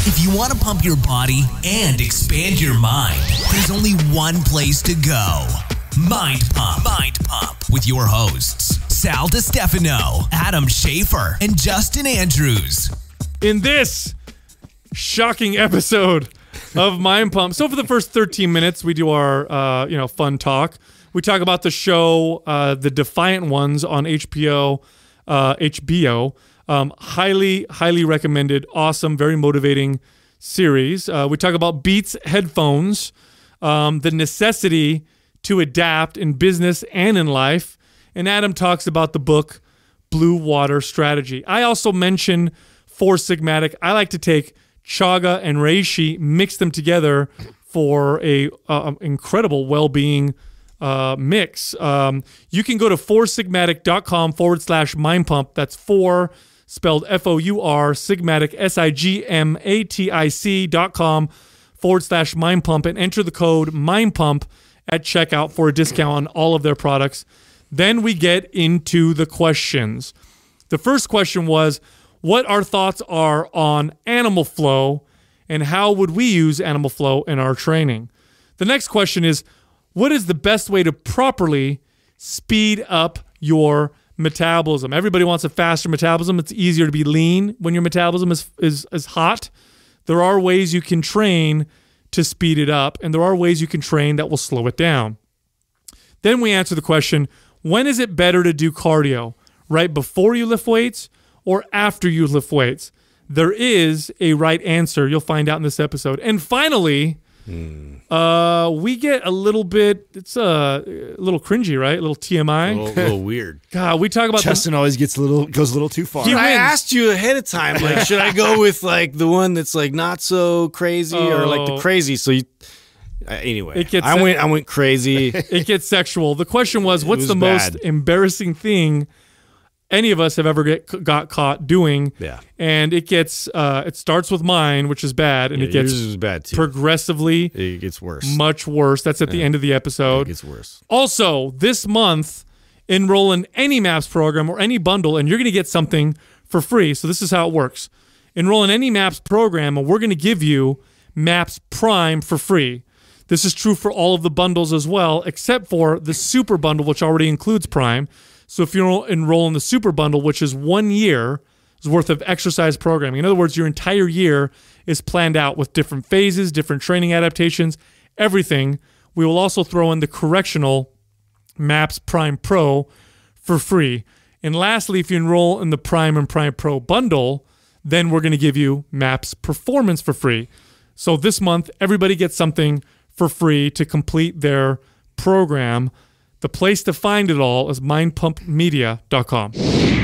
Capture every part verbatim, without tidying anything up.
If you want to pump your body and expand your mind, there's only one place to go. Mind Pump. Mind Pump. With your hosts, Sal DiStefano, Adam Schaefer, and Justin Andrews. In this shocking episode of Mind Pump, so for the first thirteen minutes, we do our uh, you know fun talk. We talk about the show, uh, The Defiant Ones on H B O. Uh, H B O. Um, highly, highly recommended. Awesome, very motivating series. Uh, we talk about Beats headphones, um, the necessity to adapt in business and in life. And Adam talks about the book Blue Water Strategy. I also mention Four Sigmatic. I like to take chaga and reishi, mix them together for a uh, incredible well-being uh, mix. Um, you can go to four sigmatic dot com forward slash mind pump. That's four spelled F O U R, Sigmatic, S I G M A T I C dot com forward slash mind pump and enter the code mind pump at checkout for a discount on all of their products. Then we get into the questions. The first question was, what our thoughts are on animal flow and how would we use animal flow in our training? The next question is, what is the best way to properly speed up your metabolism? Everybody wants a faster metabolism. It's easier to be lean when your metabolism is, is, is hot. There are ways you can train to speed it up, and there are ways you can train that will slow it down. Then we answer the question, when is it better to do cardio? Right before you lift weights or after you lift weights? There is a right answer. You'll find out in this episode. And finally, Hmm. Uh, we get a little bit, it's uh, a little cringy, right? A little T M I. A little, little weird. God, we talk about Justin the, always gets a little, goes a little too far. I asked you ahead of time, like, should I go with like the one that's like not so crazy oh. or like the crazy? So you, uh, anyway, it gets I went, I went crazy. It gets sexual. The question was, what's was the bad. most embarrassing thing any of us have ever get got caught doing? Yeah. And it gets, uh, it starts with mine, which is bad, and yeah, it gets yours is bad too. progressively it gets worse. Much worse. That's at yeah. the end of the episode. It gets worse. Also, this month, enroll in any MAPS program or any bundle, and you're going to get something for free. So this is how it works. Enroll in any MAPS program, and we're going to give you MAPS Prime for free. This is true for all of the bundles as well, except for the Super Bundle, which already includes Prime. So if you enroll in the Super Bundle, which is one year's worth of exercise programming, in other words, your entire year is planned out with different phases, different training adaptations, everything. We will also throw in the correctional MAPS Prime Pro for free. And lastly, if you enroll in the Prime and Prime Pro bundle, then we're going to give you MAPS Performance for free. So this month, everybody gets something for free to complete their program. The place to find it all is mind pump media dot com.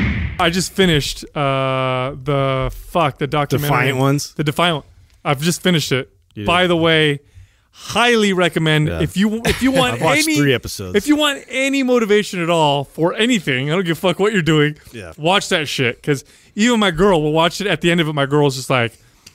I just finished uh, the fuck the documentary. Defiant Ones? The Defiant. I've just finished it. By the way, highly recommend yeah. if you if you want I've watched any three episodes. If you want any motivation at all for anything, I don't give a fuck what you're doing. Yeah. Watch that shit, because even my girl will watch it. At the end of it, my girl's just like,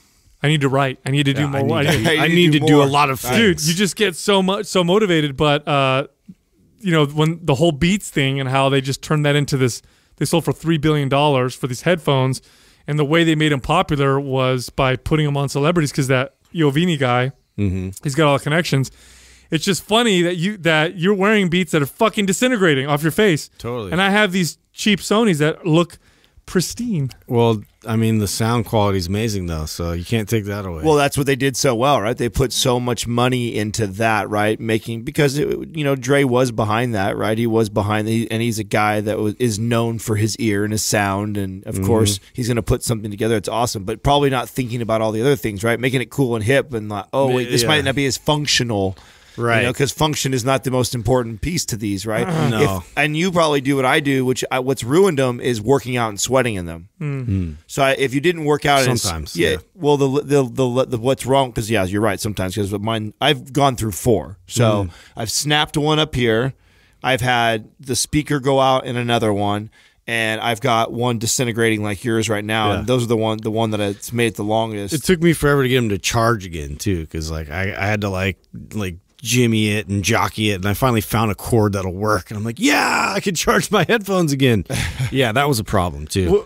I need to write. I need to do yeah, more. I need, I need, I I need to, do, to do a lot of things. Dude, you just get so much so motivated, but. uh You know, when the whole Beats thing and how they just turned that into this, they sold for three billion dollars for these headphones. And the way they made them popular was by putting them on celebrities, because that Iovini guy, mm-hmm. he's got all the connections. It's just funny that, you, that you're wearing Beats that are fucking disintegrating off your face. Totally. And I have these cheap Sonys that look pristine. Well, I mean, the sound quality is amazing, though, so you can't take that away. Well, that's what they did so well, right? They put so much money into that, right? Making because it, you know, Dre was behind that, right? He was behind, the, and he's a guy that was, is known for his ear and his sound, and of mm-hmm. course, he's going to put something together that's awesome. But probably not thinking about all the other things, right? Making it cool and hip, and like, oh wait, this yeah. might not be as functional. Right. Because you know, function is not the most important piece to these, right? Uh, no. If, and you probably do what I do, which I, what's ruined them is working out and sweating in them. Mm. So I, if you didn't work out, sometimes, yeah, yeah. Well, the the, the the what's wrong? Because yeah, you're right. Sometimes because mine, I've gone through four. So mm. I've snapped one up here. I've had the speaker go out in another one. And I've got one disintegrating like yours right now, yeah. and those are the one the one that it's made it the longest. It took me forever to get him to charge again too, because like I, I had to like like jimmy it and jockey it, and I finally found a cord that'll work, and I'm like, yeah, I can charge my headphones again. Yeah, that was a problem too. Well,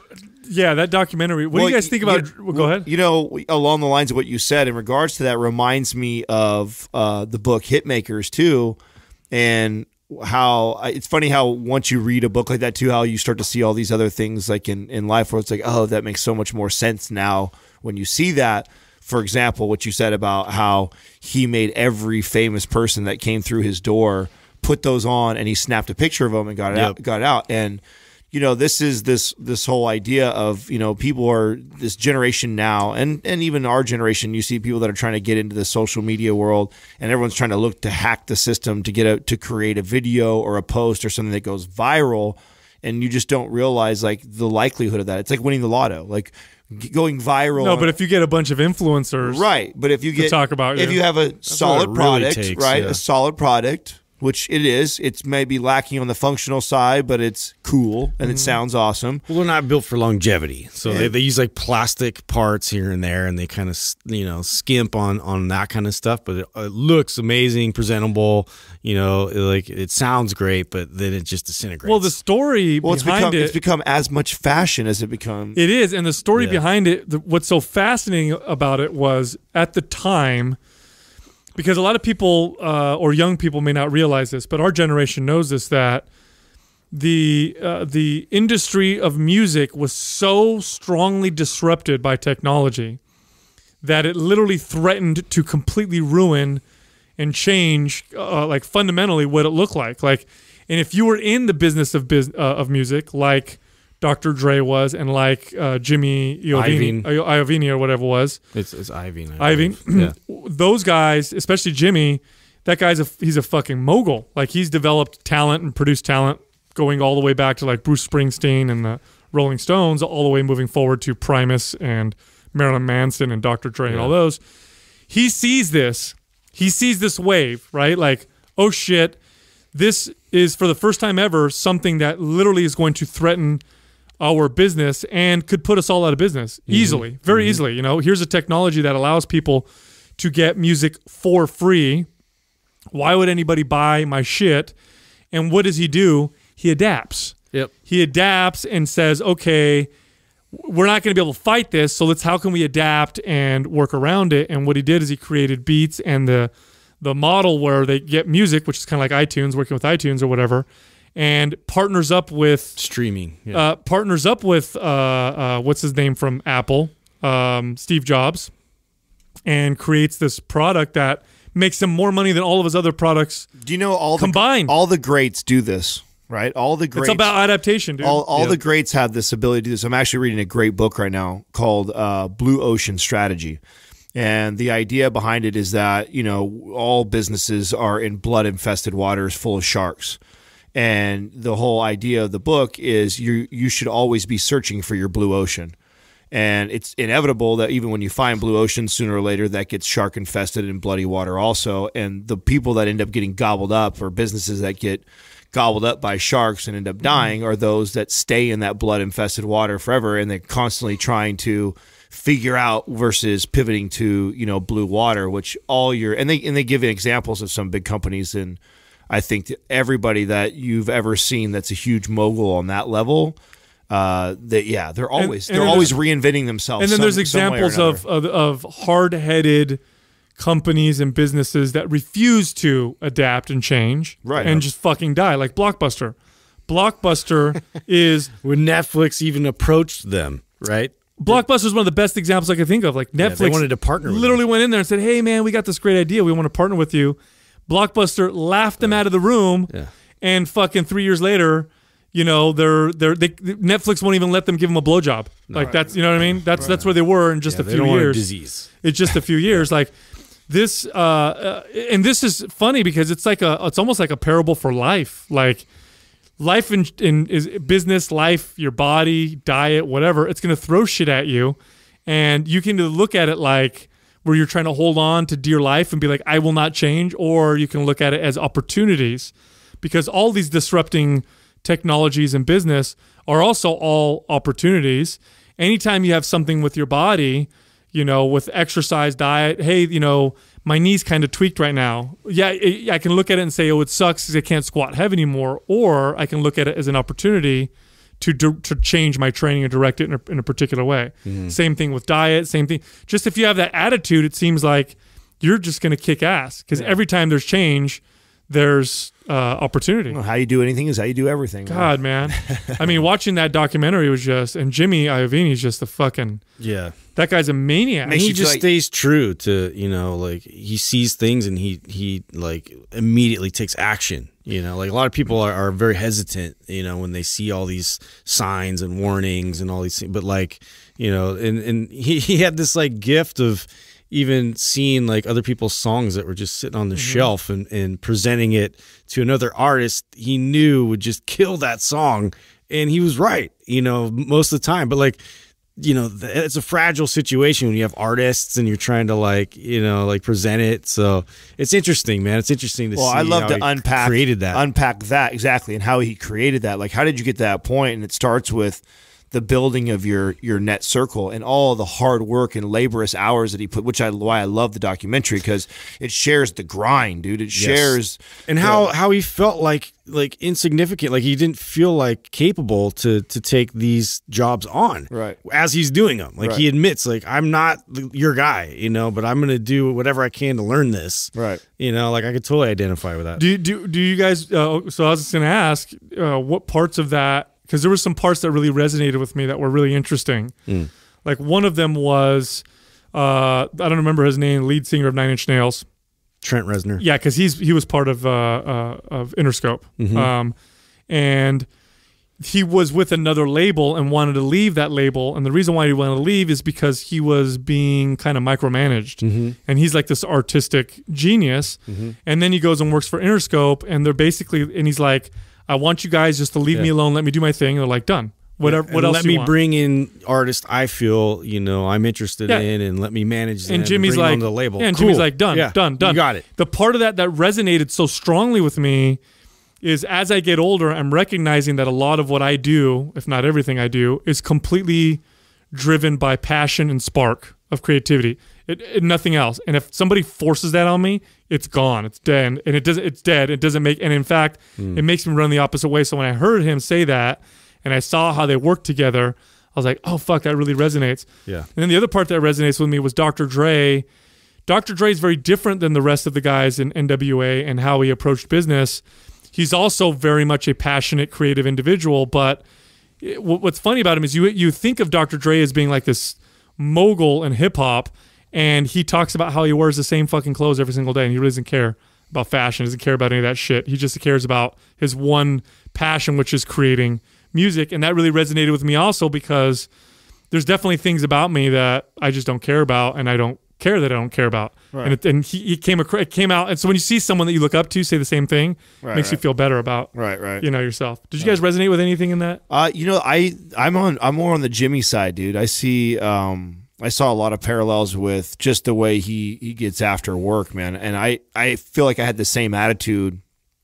yeah, that documentary. What well, do you guys think about? You, well, go ahead. You know, along the lines of what you said in regards to that, reminds me of uh, the book Hitmakers too, and how it's funny how once you read a book like that too, how you start to see all these other things like in, in life where it's like, oh, that makes so much more sense now when you see that. For example, what you said about how he made every famous person that came through his door put those on, and he snapped a picture of them and got it yep. out, got it out. And you know, this is this this whole idea of, you know, people are this generation now, and and even our generation, you see people that are trying to get into the social media world, and everyone's trying to look to hack the system to get a, to create a video or a post or something that goes viral, and you just don't realize like the likelihood of that. It's like winning the lotto, like going viral. No, but if you get a bunch of influencers, right? But if you get talk about if you, you have a solid really product, takes, right, yeah. a solid product. Which it is. It's maybe lacking on the functional side, but it's cool and mm-hmm. it sounds awesome. Well, they're not built for longevity, so yeah. they, they use like plastic parts here and there, and they kind of you know skimp on on that kind of stuff. But it, it looks amazing, presentable. You know, like it sounds great, but then it just disintegrates. Well, the story well, behind it's become, it, it's become as much fashion as it becomes. It is, and the story yeah. behind it. The, what's so fascinating about it was at the time. Because a lot of people uh, or young people may not realize this, but our generation knows this, that the uh, the industry of music was so strongly disrupted by technology that it literally threatened to completely ruin and change, uh, like fundamentally, what it looked like. Like, and if you were in the business of biz- uh, of music, like Doctor Dre was, and like uh, Jimmy Iovine, Iovine or whatever it was. It's, it's Iovine. Iovine. Yeah. Those guys, especially Jimmy, that guy's a he's a fucking mogul. Like he's developed talent and produced talent going all the way back to like Bruce Springsteen and the Rolling Stones, all the way moving forward to Primus and Marilyn Manson and Doctor Dre yeah. and all those. He sees this. He sees this wave, right? Like, oh shit, this is for the first time ever something that literally is going to threaten our business and could put us all out of business mm-hmm. easily, very mm-hmm. easily. You know, here's a technology that allows people to get music for free. Why would anybody buy my shit? And what does he do? He adapts. Yep. He adapts and says, okay, we're not going to be able to fight this, so let's how can we adapt and work around it? And what he did is he created Beats and the the model where they get music, which is kind of like iTunes, working with iTunes or whatever, and partners up with streaming. Yeah. Uh, partners up with uh, uh, what's his name from Apple, um, Steve Jobs, and creates this product that makes him more money than all of his other products. Do you know all combined? The, all the greats do this, right? All the greats. It's about adaptation, dude. All, all yeah. the greats have this ability to do this. I'm actually reading a great book right now called uh, Blue Ocean Strategy. And the idea behind it is that, you know, all businesses are in blood-infested waters full of sharks. And the whole idea of the book is you you should always be searching for your blue ocean. And it's inevitable that even when you find blue ocean, sooner or later that gets shark infested in bloody water also. And the people that end up getting gobbled up, or businesses that get gobbled up by sharks and end up dying, are those that stay in that blood infested water forever, and they're constantly trying to figure out versus pivoting to, you know, blue water, which all your and they and they give examples of some big companies. And I think that everybody that you've ever seen that's a huge mogul on that level, uh, that yeah, they're always and, and they're always reinventing themselves. And then some, there's examples of, of of hard-headed companies and businesses that refuse to adapt and change, right, and just fucking die, like Blockbuster. Blockbuster is when Netflix even approached them, right? Blockbuster is one of the best examples I can think of. Like Netflix, yeah, they wanted to partner with literally them. went in there and said, "Hey, man, we got this great idea. We want to partner with you." Blockbuster laughed them yeah. out of the room, yeah. and fucking three years later, you know, they're they're they Netflix won't even let them give them a blowjob. No, like right. that's you know what I mean. That's right. that's where they were in just yeah, a they few don't years. Want a disease. It's just a few years. Like this, uh, uh, and this is funny because it's like a it's almost like a parable for life. Like life in, in is business, life, your body, diet, whatever. It's gonna throw shit at you, and you can either look at it like where you're trying to hold on to dear life and be like, I will not change, or you can look at it as opportunities, because all these disrupting technologies in business are also all opportunities. Anytime you have something with your body, you know, with exercise, diet, hey, you know, my knee's kind of tweaked right now. Yeah, it, I can look at it and say, oh, it sucks because I can't squat heavy anymore, or I can look at it as an opportunity to do, to change my training and direct it in a, in a particular way. Mm-hmm. Same thing with diet, same thing. Just if you have that attitude, it seems like you're just going to kick ass because yeah. every time there's change, there's uh, opportunity. Well, how you do anything is how you do everything. God, man. I mean, watching that documentary was just, and Jimmy Iovine is just a fucking, yeah. that guy's a maniac. And he just like, stays true to, you know, like he sees things and he, he like immediately takes action. You know, like a lot of people are, are very hesitant, you know, when they see all these signs and warnings and all these things. But like, you know, and, and he, he had this like gift of even seeing like other people's songs that were just sitting on the mm-hmm. shelf and, and presenting it to another artist he knew would just kill that song. And he was right, you know, most of the time. But like, you know, it's a fragile situation when you have artists and you're trying to like, you know, like present it. So it's interesting, man. It's interesting to well, see. I love how to he unpack created that, unpack that exactly, and how he created that. Like, how did you get to that point? And it starts with the building of your your net circle and all the hard work and laborious hours that he put, which I why I love the documentary, because it shares the grind, dude. It shares yes. and how the, how he felt like like insignificant, like he didn't feel like capable to to take these jobs on, right? As he's doing them, like right. he admits, like I'm not your guy, you know, but I'm gonna do whatever I can to learn this, right? You know, like I could totally identify with that. Do do do you guys? Uh, so I was just gonna ask, uh, what parts of that? Because there were some parts that really resonated with me that were really interesting. Mm. Like one of them was, uh, I don't remember his name, lead singer of Nine Inch Nails. Trent Reznor. Yeah, because he's he was part of uh, uh, of Interscope. Mm-hmm. Um, and he was with another label and wanted to leave that label. And the reason why he wanted to leave is because he was being kind of micromanaged. Mm-hmm. And he's like this artistic genius. Mm-hmm. And then he goes and works for Interscope, and they're basically, and he's like, I want you guys just to leave yeah. me alone. Let me do my thing. And they're like, done. Whatever. Yeah. What else? Let do you me want? bring in artists I feel you know I'm interested yeah. in, and let me manage them. And Jimmy's and bring like, them on the label. Yeah, and cool. Jimmy's like, done, yeah. done, done. You got it. The part of that that resonated so strongly with me is as I get older, I'm recognizing that a lot of what I do, if not everything I do, is completely driven by passion and spark of creativity. It, it, nothing else. And if somebody forces that on me, it's gone. It's dead. And it doesn't. It's dead. It doesn't make. And in fact, mm. it makes me run the opposite way. So when I heard him say that, and I saw how they worked together, I was like, oh fuck, that really resonates. Yeah. And then the other part that resonates with me was Doctor Dre. Doctor Dre is very different than the rest of the guys in N W A and how he approached business. He's also very much a passionate, creative individual. But it, what's funny about him is you you think of Doctor Dre as being like this mogul in hip hop. And he talks about how he wears the same fucking clothes every single day, and he really doesn't care about fashion, doesn't care about any of that shit. He just cares about his one passion, which is creating music. And that really resonated with me also because there's definitely things about me that I just don't care about, and I don't care that I don't care about. Right. And, it, and he, he came across, it came out. And so when you see someone that you look up to say the same thing, right, it makes right. you feel better about right, right. you know yourself. Did you guys resonate with anything in that? Uh, you know, I I'm on I'm more on the Jimmy side, dude. I see. Um, I saw a lot of parallels with just the way he, he gets after work, man. And I, I feel like I had the same attitude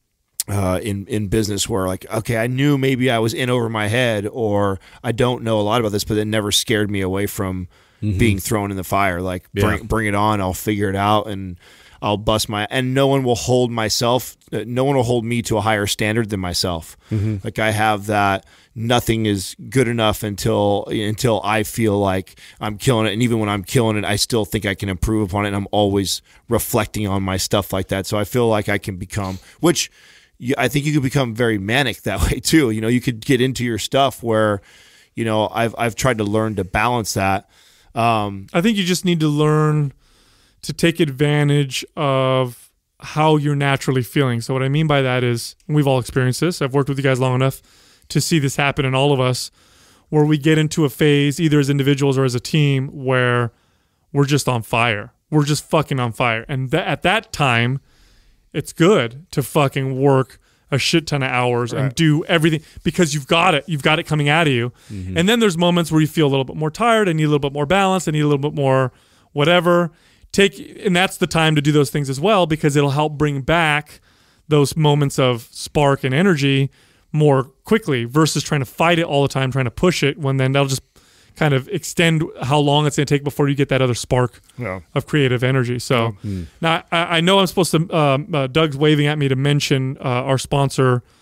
uh, in, in business where like, okay, I knew maybe I was in over my head or I don't know a lot about this, but it never scared me away from mm-hmm. being thrown in the fire. Like yeah. bring, bring it on. I'll figure it out and I'll bust my, and no one will hold myself. No one will hold me to a higher standard than myself. Mm-hmm. Like I have that. Nothing is good enough until until I feel like I'm killing it. And even when I'm killing it, I still think I can improve upon it. And I'm always reflecting on my stuff like that. So I feel like I can become, which I think you could become very manic that way too. You know, you could get into your stuff where, you know, I've I've tried to learn to balance that. Um, I think you just need to learn to take advantage of how you're naturally feeling. So what I mean by that is, and we've all experienced this. I've worked with you guys long enough to see this happen in all of us, where we get into a phase, either as individuals or as a team, where we're just on fire. We're just fucking on fire. And th- at that time, it's good to fucking work a shit ton of hours right. and do everything because you've got it. You've got it coming out of you. Mm-hmm. And then there's moments where you feel a little bit more tired. I need a little bit more balance. I need a little bit more whatever. Take, and that's the time to do those things as well, because it'll help bring back those moments of spark and energy more quickly versus trying to fight it all the time, trying to push it, when then that'll just kind of extend how long it's going to take before you get that other spark yeah. of creative energy. So mm-hmm. now I, I know I'm supposed to, um, uh, Doug's waving at me to mention uh, our sponsor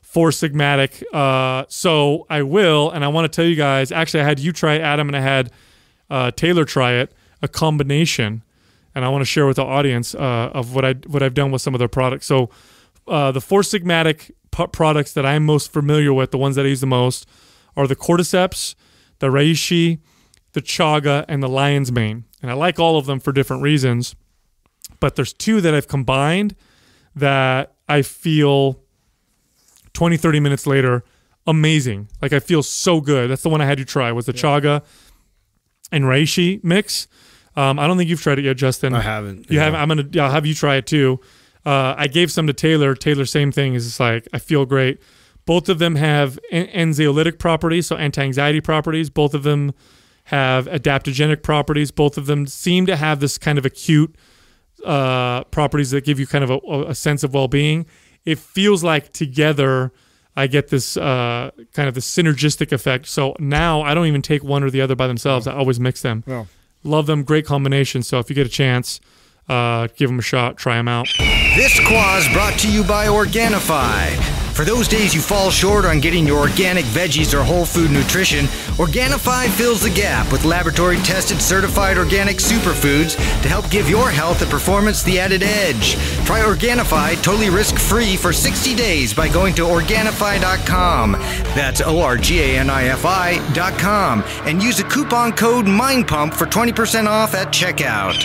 Four Sigmatic. Uh, so I will, and I want to tell you guys. Actually, I had you try it, Adam, and I had uh, Taylor try it. A combination, and I want to share with the audience uh, of what I what I've done with some of their products. So uh, the Four Sigmatic p- products that I'm most familiar with, the ones that I use the most, are the Cordyceps, the Reishi, the Chaga, and the Lion's Mane. And I like all of them for different reasons. But there's two that I've combined that I feel twenty, thirty minutes later, amazing. Like I feel so good. That's the one I had you try, was the yeah. Chaga and Reishi mix. Um, I don't think you've tried it yet, Justin. I haven't. You yeah. haven't? I'm gonna. Yeah, I'll have you try it too. Uh, I gave some to Taylor. Taylor, same thing. Is just like I feel great. Both of them have an- anxiolytic properties, so anti-anxiety properties. Both of them have adaptogenic properties. Both of them seem to have this kind of acute uh, properties that give you kind of a, a sense of well-being. It feels like together I get this uh, kind of the synergistic effect. So now I don't even take one or the other by themselves. I always mix them. Yeah. Love them. Great combination. So if you get a chance, uh, give them a shot. Try them out. This Quah is brought to you by Organifi. For those days you fall short on getting your organic veggies or whole food nutrition, Organifi fills the gap with laboratory-tested certified organic superfoods to help give your health and performance the added edge. Try Organifi totally risk-free for sixty days by going to Organifi dot com. That's O R G A N I F I dot com. And use the coupon code MINDPUMP for twenty percent off at checkout.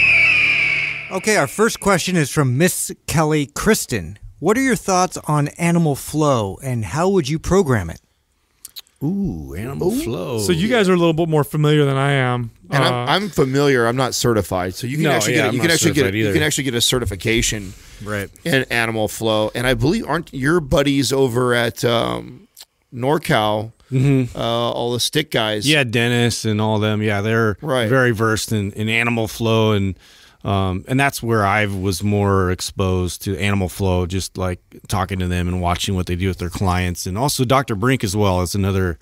Okay, our first question is from Miss Kelly Kristen. What are your thoughts on animal flow, and how would you program it? Ooh, animal Ooh. flow. So you guys are a little bit more familiar than I am. And uh, I'm, I'm familiar. I'm not certified, so you can No, actually yeah, get I'm you can not actually get certified you either. can actually get a certification Right. in animal flow. And I believe aren't your buddies over at um, NorCal, Mm-hmm. uh, all the stick guys? Yeah, Dennis and all them. Yeah, they're Right. very versed in, in animal flow, and um, and that's where I was more exposed to animal flow, just like talking to them and watching what they do with their clients, and also Doctor Brink as well is another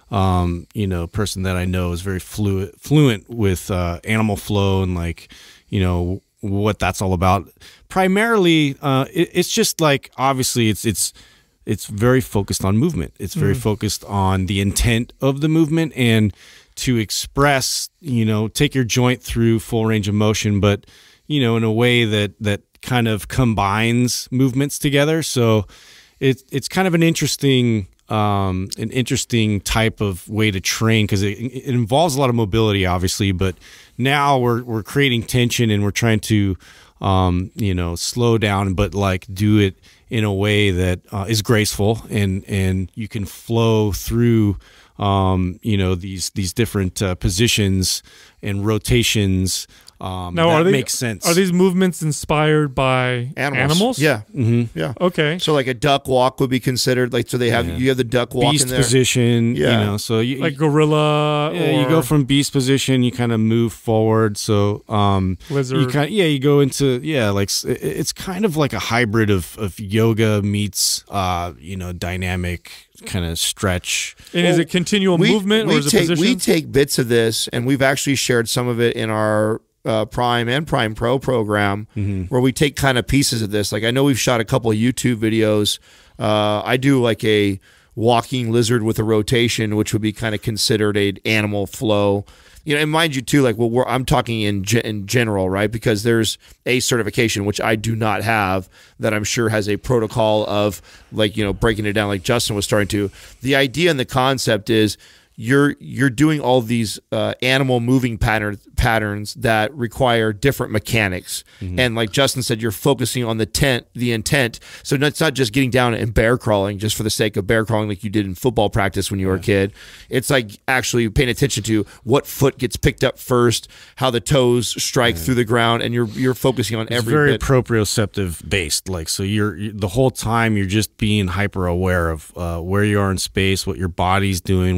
um, you know person that I know is very fluent fluent with uh, animal flow and like you know what that's all about. Primarily, uh, it, it's just like obviously it's it's. It's very focused on movement. It's very mm. focused on the intent of the movement and to express, you know, take your joint through full range of motion, but, you know, in a way that, that kind of combines movements together. So it, it's kind of an interesting, um, an interesting type of way to train because it, it involves a lot of mobility, obviously, but now we're, we're creating tension and we're trying to, um, you know, slow down, but like do it in a way that uh, is graceful and and you can flow through um, you know these these different uh, positions and rotations. Um, now, that are they, makes sense. Are these movements inspired by Animals. animals? Yeah. Mm-hmm. Yeah. Okay. So like a duck walk would be considered like so they have Yeah. you have the duck walk beast in there. position? Yeah. You know, so you, Like gorilla Yeah, or you go from beast position, you kind of move forward. So, um, lizard. you kind yeah, you go into yeah, like s- it- it's kind of like a hybrid of of yoga meets uh, you know, dynamic kind of stretch. and is it continual movement or is it take positions? we take bits of this and we've actually shared some of it in our uh, Prime and Prime Pro program Mm-hmm. where we take kind of pieces of this. Like I know we've shot a couple of YouTube videos. Uh, I do like a walking lizard with a rotation, which would be kind of considered an animal flow. You know, and mind you too, like well, we're, I'm talking in ge- in general, right? Because there's a certification which I do not have that I'm sure has a protocol of like you know breaking it down, like Justin was starting to. The idea and the concept is you're you're doing all these uh, animal moving pattern, patterns that require different mechanics, mm-hmm. and like Justin said, you're focusing on the tent, the intent. So it's not just getting down and bear crawling just for the sake of bear crawling, like you did in football practice when you were yeah. a kid. It's like actually paying attention to what foot gets picked up first, how the toes strike yeah. through the ground, and you're you're focusing on it's every very bit. proprioceptive based. Like so, you're, you're the whole time you're just being hyper aware of uh, where you are in space, what your body's doing, what you're capable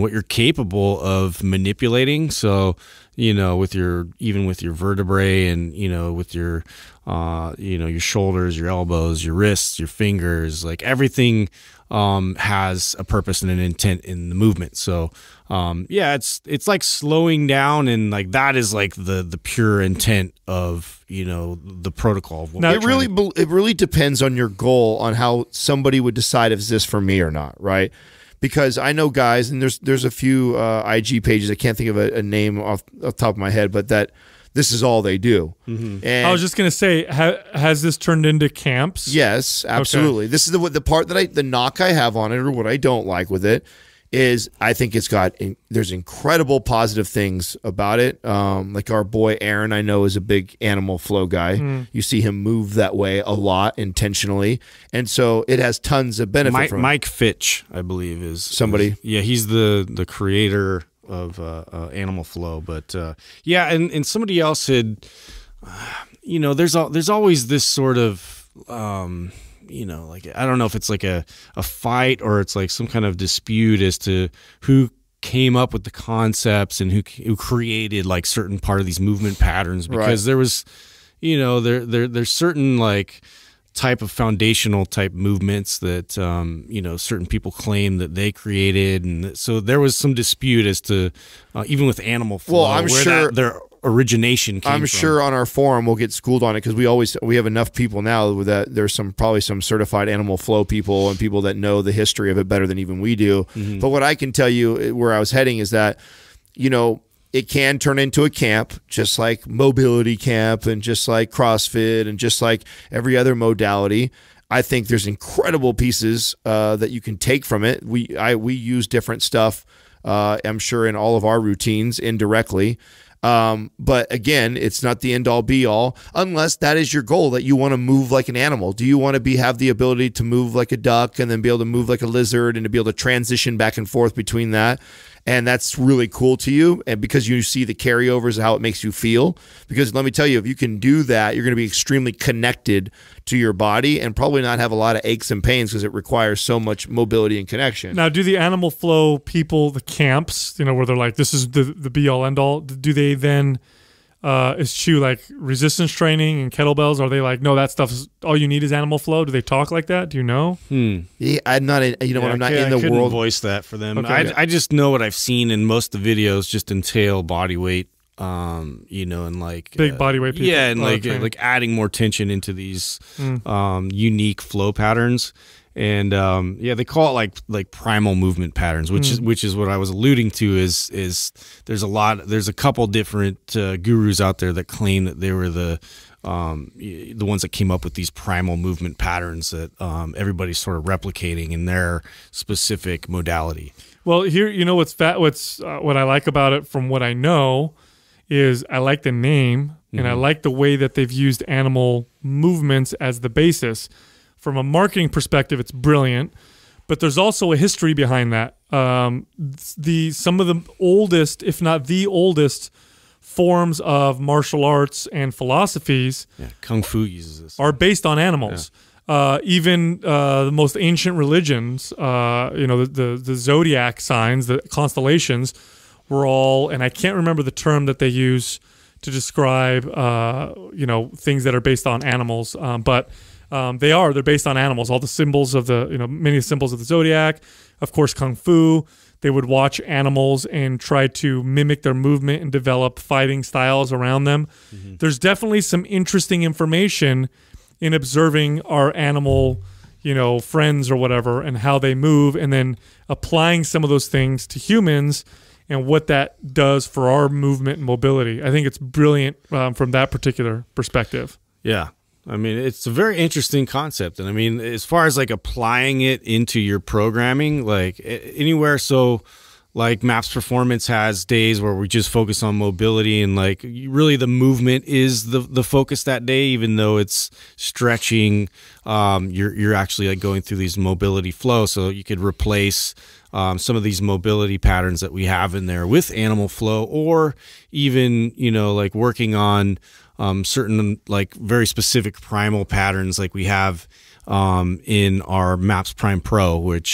capable of manipulating. So, you know, with your, even with your vertebrae and, you know, with your, uh, you know, your shoulders, your elbows, your wrists, your fingers, like everything um, has a purpose and an intent in the movement. So, um, yeah, it's, it's like slowing down, and like that is like the, the pure intent of, you know, the protocol. Of what Now, we're It trying really to- bel- it really depends on your goal, on how somebody would decide if it's this for me or not, right? Because I know guys, and there's there's a few uh, I G pages, I can't think of a, a name off, off the top of my head, but that this is all they do. Mm-hmm. And I was just gonna say, ha- has this turned into camps? yes, absolutely. This is the the part that I the knock I have on it, or what I don't like with it, is I think it's got in, there's incredible positive things about it. Um, like our boy Aaron, I know, is a big animal flow guy. Mm. You see him move that way a lot intentionally, and so it has tons of benefit Mike, from it. Mike Fitch, I believe, is Somebody? is- yeah, he's the the creator of uh, uh, Animal Flow. But uh, yeah, and, and somebody else had, uh, you know, there's al- there's always this sort of, um, you know, like I don't know if it's like a a fight or it's like some kind of dispute as to who came up with the concepts and who who created like certain part of these movement patterns, because Right. there was, you know, there there there's certain like type of foundational type movements that um, you know, certain people claim that they created, and so there was some dispute as to uh, even with Animal Flow, Well, I'm where sure- that, their origination came I'm from. sure on our forum we'll get schooled on it, because we always we have enough people now that there's some probably some certified animal flow people and people that know the history of it better than even we do. Mm-hmm. But what I can tell you, where I was heading, is that, you know, it can turn into a camp, just like mobility camp and just like CrossFit and just like every other modality. I think there's incredible pieces uh, that you can take from it. We I we use different stuff, uh, I'm sure, in all of our routines indirectly. Um, but again, it's not the end all be all, unless that is your goal, that you want to move like an animal. Do you want to be have the ability to move like a duck and then be able to move like a lizard and to be able to transition back and forth between that? And that's really cool to you, and because you see the carryovers of how it makes you feel. Because let me tell you, if you can do that, you're going to be extremely connected to your body and probably not have a lot of aches and pains, because it requires so much mobility and connection. Now, do the Animal Flow people, the camps, you know, where they're like, this is the the be all end all, do they then uh, eschew like resistance training and kettlebells? Are they like, no, that stuff is all you need is Animal Flow? Do they talk like that? Do you know? Hmm. Yeah, I'm not, in, you know, Yeah, what I'm not I, in I the couldn't world. voice that for them. Okay. I, I just know what I've seen, and most of the videos just entail body weight, um, you know, and like Big body weight people. Yeah, and Oh, like training. like adding more tension into these Mm. um, unique flow patterns. And um, yeah, they call it like like primal movement patterns, which is which is what I was alluding to. Is is there's a lot, there's a couple different uh, gurus out there that claim that they were the um, y- the ones that came up with these primal movement patterns that um, everybody's sort of replicating in their specific modality. Well, here, you know what's fat. What's uh, what I like about it, from what I know, is I like the name, and I like the way that they've used animal movements as the basis. From a marketing perspective, it's brilliant, but there's also a history behind that. Um, the some of the oldest, if not the oldest, forms of martial arts and philosophies Yeah, Kung Fu uses this. are based on animals. Uh, even uh, the most ancient religions, uh, you know, the, the the zodiac signs, the constellations, were all, and I can't remember the term that they use to describe, uh, you know, things that are based on animals, um, but um, they are. They're based on animals. All the symbols of the, you know, many symbols of the zodiac, of course, Kung Fu. They would watch animals and try to mimic their movement and develop fighting styles around them. Mm-hmm. There's definitely some interesting information in observing our animal, you know, friends or whatever, and how they move, and then applying some of those things to humans and what that does for our movement and mobility. I think it's brilliant um, from that particular perspective. Yeah. I mean, it's a very interesting concept. And I mean, as far as like applying it into your programming, like anywhere. So like Maps Performance has days where we just focus on mobility, and like really the movement is the the focus that day, even though it's stretching, um, you're, you're actually like going through these mobility flow. So you could replace um, some of these mobility patterns that we have in there with animal flow, or even, you know, like working on Um, certain like very specific primal patterns like we have um, in our Maps Prime Pro, which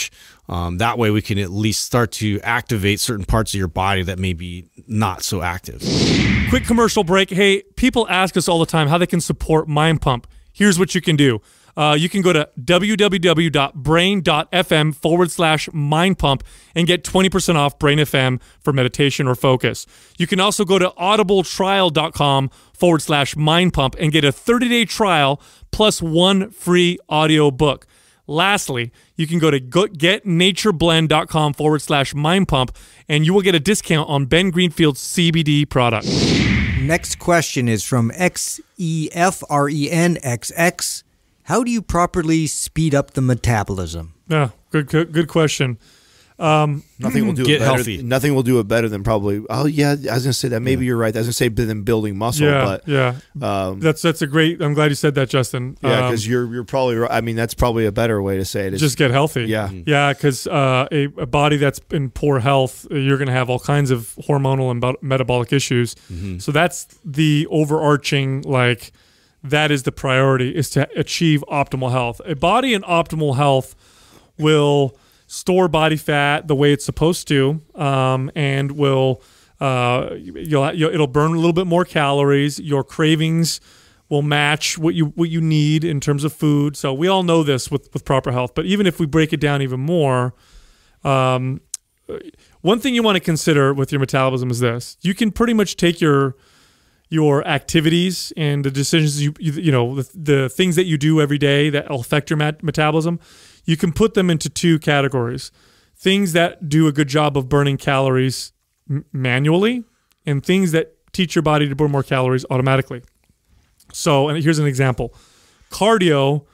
Um, that way we can at least start to activate certain parts of your body that may be not so active. Quick commercial break. Hey, people ask us all the time how they can support Mind Pump. Here's what you can do. Uh, you can go to www.brain.fm forward slash mind pump and get twenty percent off Brain F M for meditation or focus. You can also go to audibletrial.com forward slash mind pump and get a thirty-day trial plus one free audio book. Lastly, you can go to getnatureblend.com forward slash mind pump and you will get a discount on Ben Greenfield's C B D product. Next question is from X E F R E N X X. How do you properly speed up the metabolism? Yeah, good good, good question. Um, nothing will do get it better. healthy. Nothing will do it better than probably. Oh yeah, I was going to say that. Maybe yeah. you're right. I was going to say than building muscle. Yeah, but yeah. Um, that's that's a great. I'm glad you said that, Justin. Yeah, because um, you're you're probably right. I mean, that's probably a better way to say it. It's, just get healthy. Yeah, yeah. Because uh, a, a body that's in poor health, you're going to have all kinds of hormonal and metabolic issues. Mm-hmm. So that's the overarching like. That is the priority, is to achieve optimal health. A body in optimal health will store body fat the way it's supposed to, um, and will uh, you'll, you'll it'll burn a little bit more calories. Your cravings will match what you what you need in terms of food. So we all know this with with proper health. But even if we break it down even more, um, one thing you want to consider with your metabolism is this: you can pretty much take your your activities and the decisions you you, you know the, the things that you do every day that will affect your mat- metabolism, you can put them into two categories: things that do a good job of burning calories m- manually, and things that teach your body to burn more calories automatically. So, and here's an example: cardio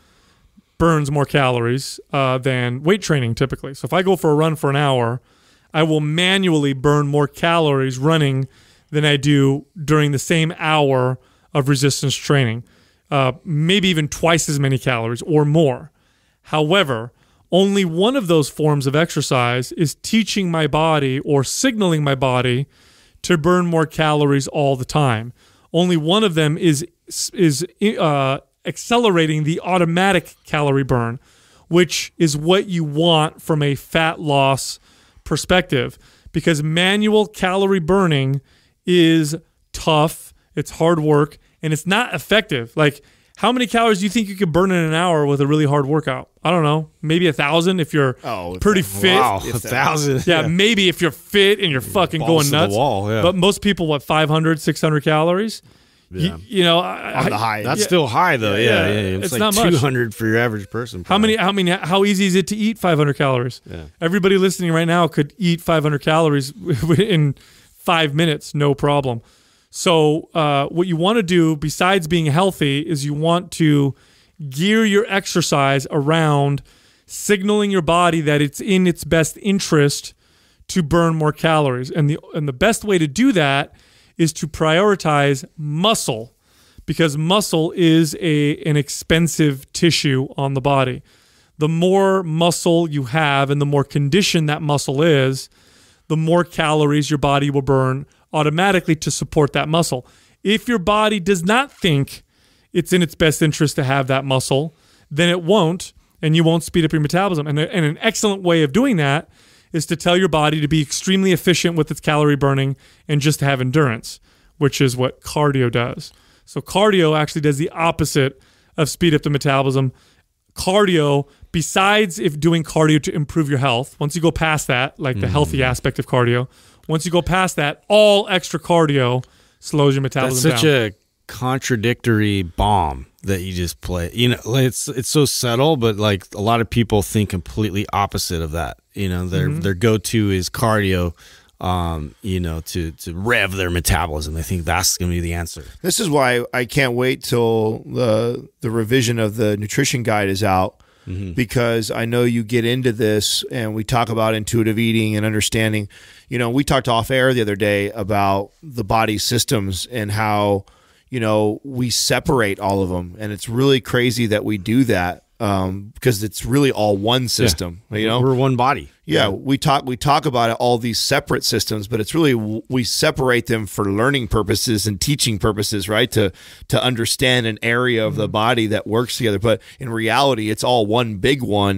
burns more calories uh, than weight training typically. So if I go for a run for an hour, I will manually burn more calories running than I do during the same hour of resistance training, uh, maybe even twice as many calories or more. However, only one of those forms of exercise is teaching my body or signaling my body to burn more calories all the time. Only one of them is is uh, accelerating the automatic calorie burn, which is what you want from a fat loss perspective, because manual calorie burning is tough, it's hard work, and it's not effective. Like, how many calories do you think you could burn in an hour with a really hard workout? I don't know, maybe a thousand if you're oh, pretty fit. Wow, a thousand. Yeah, yeah, maybe if you're fit and you're fucking Balls going nuts. To the wall, yeah. But most people, what, five hundred, six hundred calories? Yeah. You, you know, I, on the high. That's yeah, still high though. Yeah, yeah, yeah. It's, it's like not much. two hundred for your average person. How many? How many? How easy is it to eat five hundred calories? Yeah. Everybody listening right now could eat five hundred calories in five minutes, no problem. So uh, what you want to do, besides being healthy, is you want to gear your exercise around signaling your body that it's in its best interest to burn more calories. And the and the best way to do that is to prioritize muscle, because muscle is a an expensive tissue on the body. The more muscle you have and the more conditioned that muscle is, the more calories your body will burn automatically to support that muscle. If your body does not think it's in its best interest to have that muscle, then it won't, and you won't speed up your metabolism. And, and an excellent way of doing that is to tell your body to be extremely efficient with its calorie burning and just have endurance, which is what cardio does. So cardio actually does the opposite of speed up the metabolism. Cardio, besides if doing cardio to improve your health, once you go past that, like the mm. healthy aspect of cardio, once you go past that, all extra cardio slows your metabolism That's such down. a contradictory bomb that you just play. You know, it's it's so subtle, but like a lot of people think completely opposite of that. You know, their mm-hmm. their go-to is cardio, um, you know, to to rev their metabolism. They think that's going to be the answer. This is why I can't wait till the the revision of the nutrition guide is out. Mm-hmm. Because I know you get into this and we talk about intuitive eating and understanding. You know, we talked off air the other day about the body systems and how, you know, we separate all of them. And it's really crazy that we do that um, because it's really all one system. Yeah. You know, we're one body. Yeah, we talk we talk about all these separate systems, but it's really we separate them for learning purposes and teaching purposes, right? To to understand an area of the body that works together. But in reality, it's all one big one.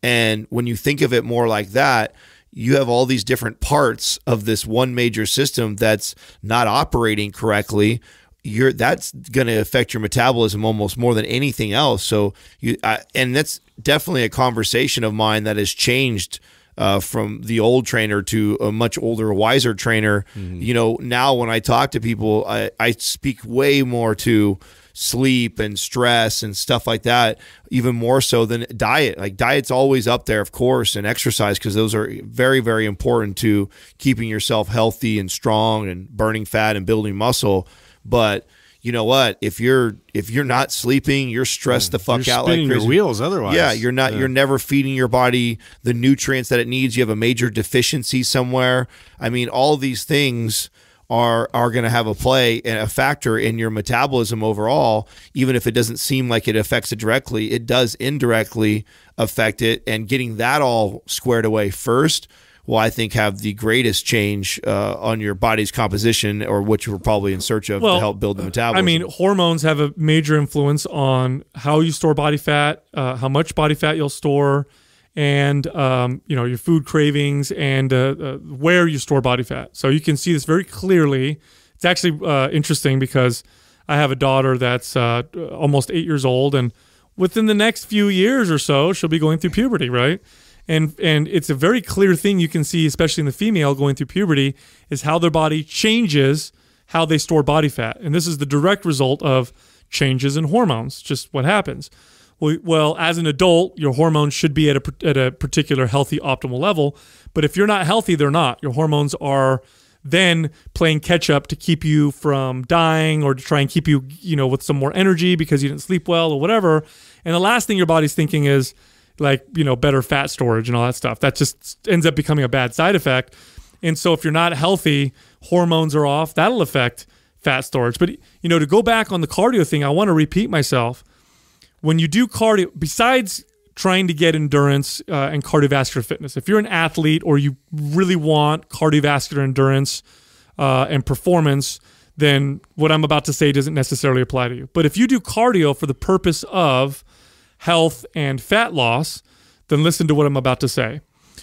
And when you think of it more like that, you have all these different parts of this one major system that's not operating correctly. You're that's going to affect your metabolism almost more than anything else. So you I, and that's definitely a conversation of mine that has changed uh, from the old trainer to a much older, wiser trainer. Mm-hmm. You know, now when I talk to people, I, I speak way more to sleep and stress and stuff like that, even more so than diet. Like diet's always up there, of course, and exercise, because those are very, very important to keeping yourself healthy and strong and burning fat and building muscle. But you know what? If you're if you're not sleeping, you're stressed yeah, the fuck you're out like crazy. Your wheels otherwise. Yeah, you're not. Yeah. You're never feeding your body the nutrients that it needs. You have a major deficiency somewhere. I mean, all these things are are going to have a play and a factor in your metabolism overall. Even if it doesn't seem like it affects it directly, it does indirectly affect it. And getting that all squared away first will, I think, have the greatest change uh, on your body's composition, or what you were probably in search of well, to help build the metabolism. I mean, hormones have a major influence on how you store body fat, uh, how much body fat you'll store, and um, you know, your food cravings, and uh, uh, where you store body fat. So you can see this very clearly. It's actually uh, interesting because I have a daughter that's uh, almost eight years old, and within the next few years or so, she'll be going through puberty, right? And and it's a very clear thing you can see, especially in the female going through puberty, is how their body changes how they store body fat. And this is the direct result of changes in hormones, just what happens. Well, well, as an adult, your hormones should be at a, at a particular healthy, optimal level. But if you're not healthy, they're not. Your hormones are then playing catch up to keep you from dying, or to try and keep you, you know, with some more energy because you didn't sleep well or whatever. And the last thing your body's thinking is, like, you know, better fat storage and all that stuff. That just ends up becoming a bad side effect. And so if you're not healthy, hormones are off, that'll affect fat storage. But, you know, to go back on the cardio thing, I want to repeat myself. When you do cardio, besides trying to get endurance uh, and cardiovascular fitness, if you're an athlete or you really want cardiovascular endurance uh, and performance, then what I'm about to say doesn't necessarily apply to you. But if you do cardio for the purpose of health and fat loss, then listen to what I'm about to say.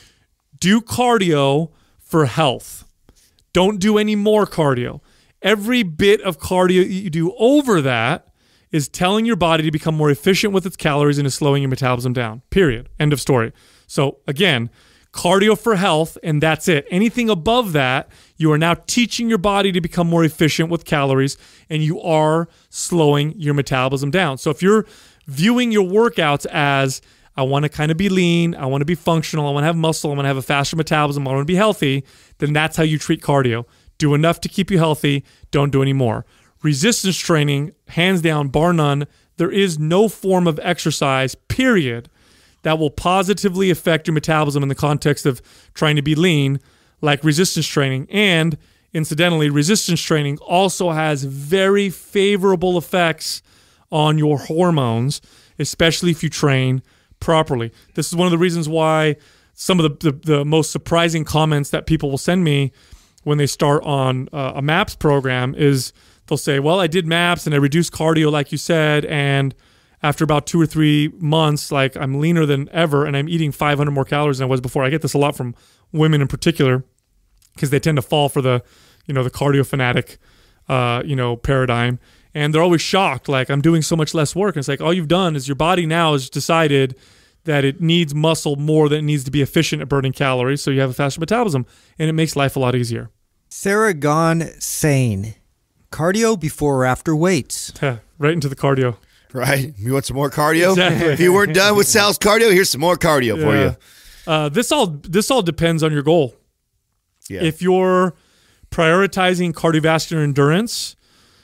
Do cardio for health. Don't do any more cardio. Every bit of cardio you do over that is telling your body to become more efficient with its calories and is slowing your metabolism down. Period. End of story. So again, cardio for health, and that's it. Anything above that, you are now teaching your body to become more efficient with calories, and you are slowing your metabolism down. So if you're viewing your workouts as, I want to kind of be lean, I want to be functional, I want to have muscle, I want to have a faster metabolism, I want to be healthy, then that's how you treat cardio. Do enough to keep you healthy, don't do any more. Resistance training, hands down, bar none, there is no form of exercise, period, that will positively affect your metabolism in the context of trying to be lean, like resistance training. And incidentally, resistance training also has very favorable effects on your hormones, especially if you train properly. This is one of the reasons why some of the, the, the most surprising comments that people will send me when they start on uh, a MAPS program is they'll say, well, I did MAPS and I reduced cardio like you said, and after about two or three months, like, I'm leaner than ever and I'm eating five hundred more calories than I was before. I get this a lot from women in particular because they tend to fall for the, you know, the cardio fanatic, uh, you know, paradigm. And they're always shocked, like, I'm doing so much less work. And it's like, all you've done is your body now has decided that it needs muscle more than it needs to be efficient at burning calories, so you have a faster metabolism, and it makes life a lot easier. Sarah Gone Sane. Cardio before or after weights? Right into the cardio. Right? You want some more cardio? Exactly. If you weren't done with Sal's cardio, here's some more cardio yeah. for you. Uh, this all this all depends on your goal. Yeah. If you're prioritizing cardiovascular endurance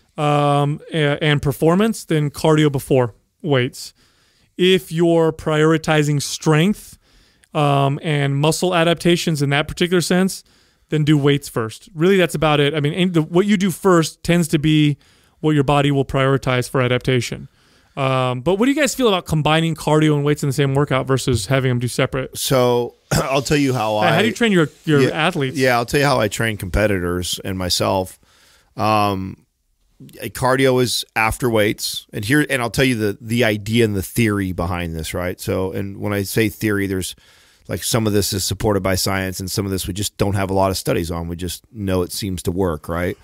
um, and, and performance, then cardio before weights. If you're prioritizing strength um, and muscle adaptations in that particular sense, then do weights first. Really, that's about it. I mean, the, what you do first tends to be what your body will prioritize for adaptation. Um, but what do you guys feel about combining cardio and weights in the same workout versus having them do separate? So I'll tell you how Hey, I... How do you train your, your yeah, athletes? Yeah, I'll tell you how I train competitors and myself. Um, a cardio is after weights, and here, and I'll tell you the the idea and the theory behind this, right? So, and when I say theory, there's like some of this is supported by science, and some of this we just don't have a lot of studies on. We just know it seems to work, right?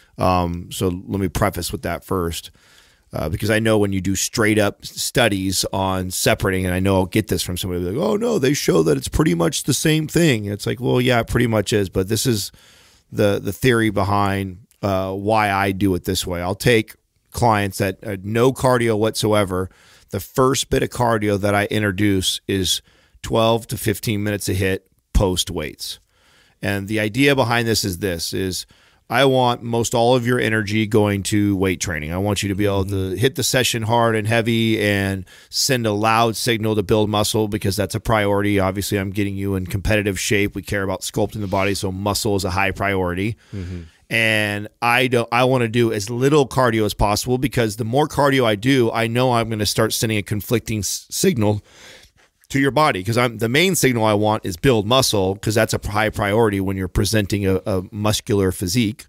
Um, so let me preface with that first, uh, because I know when you do straight up studies on separating, and I know I'll get this from somebody like, oh no, they show that it's pretty much the same thing. It's like, well, yeah, it pretty much is, but this is the the theory behind Uh, why I do it this way. I'll take clients that uh, no cardio whatsoever. The first bit of cardio that I introduce is twelve to fifteen minutes a hit post weights. And the idea behind this is this, is I want most all of your energy going to weight training. I want you to be able to hit the session hard and heavy and send a loud signal to build muscle, because that's a priority. Obviously, I'm getting you in competitive shape. We care about sculpting the body, so muscle is a high priority. Mm-hmm. And I don't. I want to do as little cardio as possible, because the more cardio I do, I know I'm going to start sending a conflicting s- signal to your body. Because I'm the main signal I want is build muscle, because that's a high priority when you're presenting a, a muscular physique.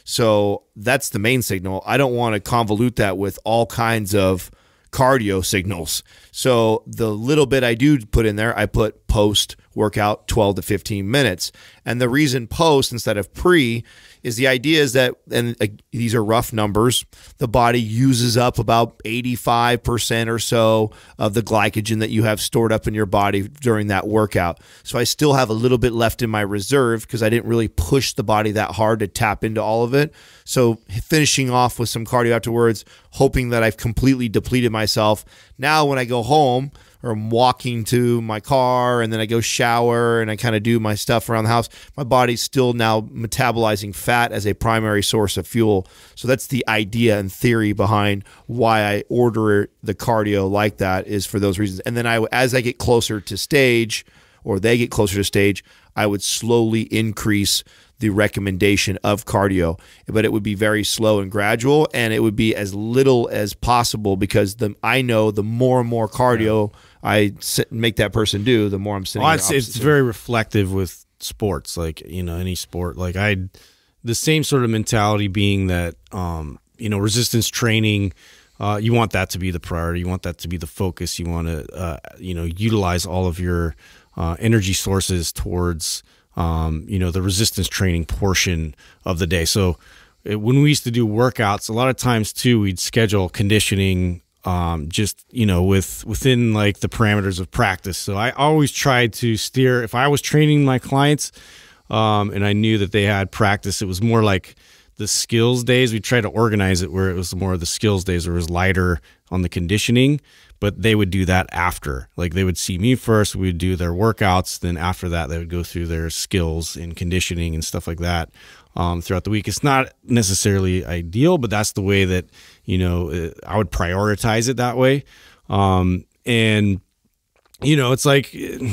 So that's the main signal. I don't want to convolute that with all kinds of cardio signals. So the little bit I do put in there, I put post workout twelve to fifteen minutes. And the reason post instead of pre is the idea is that, and uh, these are rough numbers, the body uses up about eighty-five percent or so of the glycogen that you have stored up in your body during that workout. So I still have a little bit left in my reserve, because I didn't really push the body that hard to tap into all of it. So finishing off with some cardio afterwards, hoping that I've completely depleted myself. Now when I go home, or I'm walking to my car and then I go shower and I kind of do my stuff around the house, my body's still now metabolizing fat as a primary source of fuel. So that's the idea and theory behind why I order the cardio like that, is for those reasons. And then I, as I get closer to stage, or they get closer to stage, I would slowly increase the recommendation of cardio, but it would be very slow and gradual, and it would be as little as possible, because the I know the more and more cardio I sit, make that person do, the more I'm sitting. Well, it's, it's very reflective with sports, like, you know, any sport. Like I, the same sort of mentality being that, um, you know, resistance training, uh, you want that to be the priority. You want that to be the focus. You want to, uh, you know, utilize all of your uh, energy sources towards, um, you know, the resistance training portion of the day. So it, when we used to do workouts, a lot of times too, we'd schedule conditioning, um, just, you know, with, within like the parameters of practice. So I always tried to steer, if I was training my clients, um, and I knew that they had practice, it was more like the skills days. We tried to organize it where it was more of the skills days, where it was lighter on the conditioning, but they would do that after. Like they would see me first, we would do their workouts, then after that they would go through their skills and conditioning and stuff like that um, throughout the week. It's not necessarily ideal, but that's the way that, you know, I would prioritize it that way. Um, and, you know, it's like it,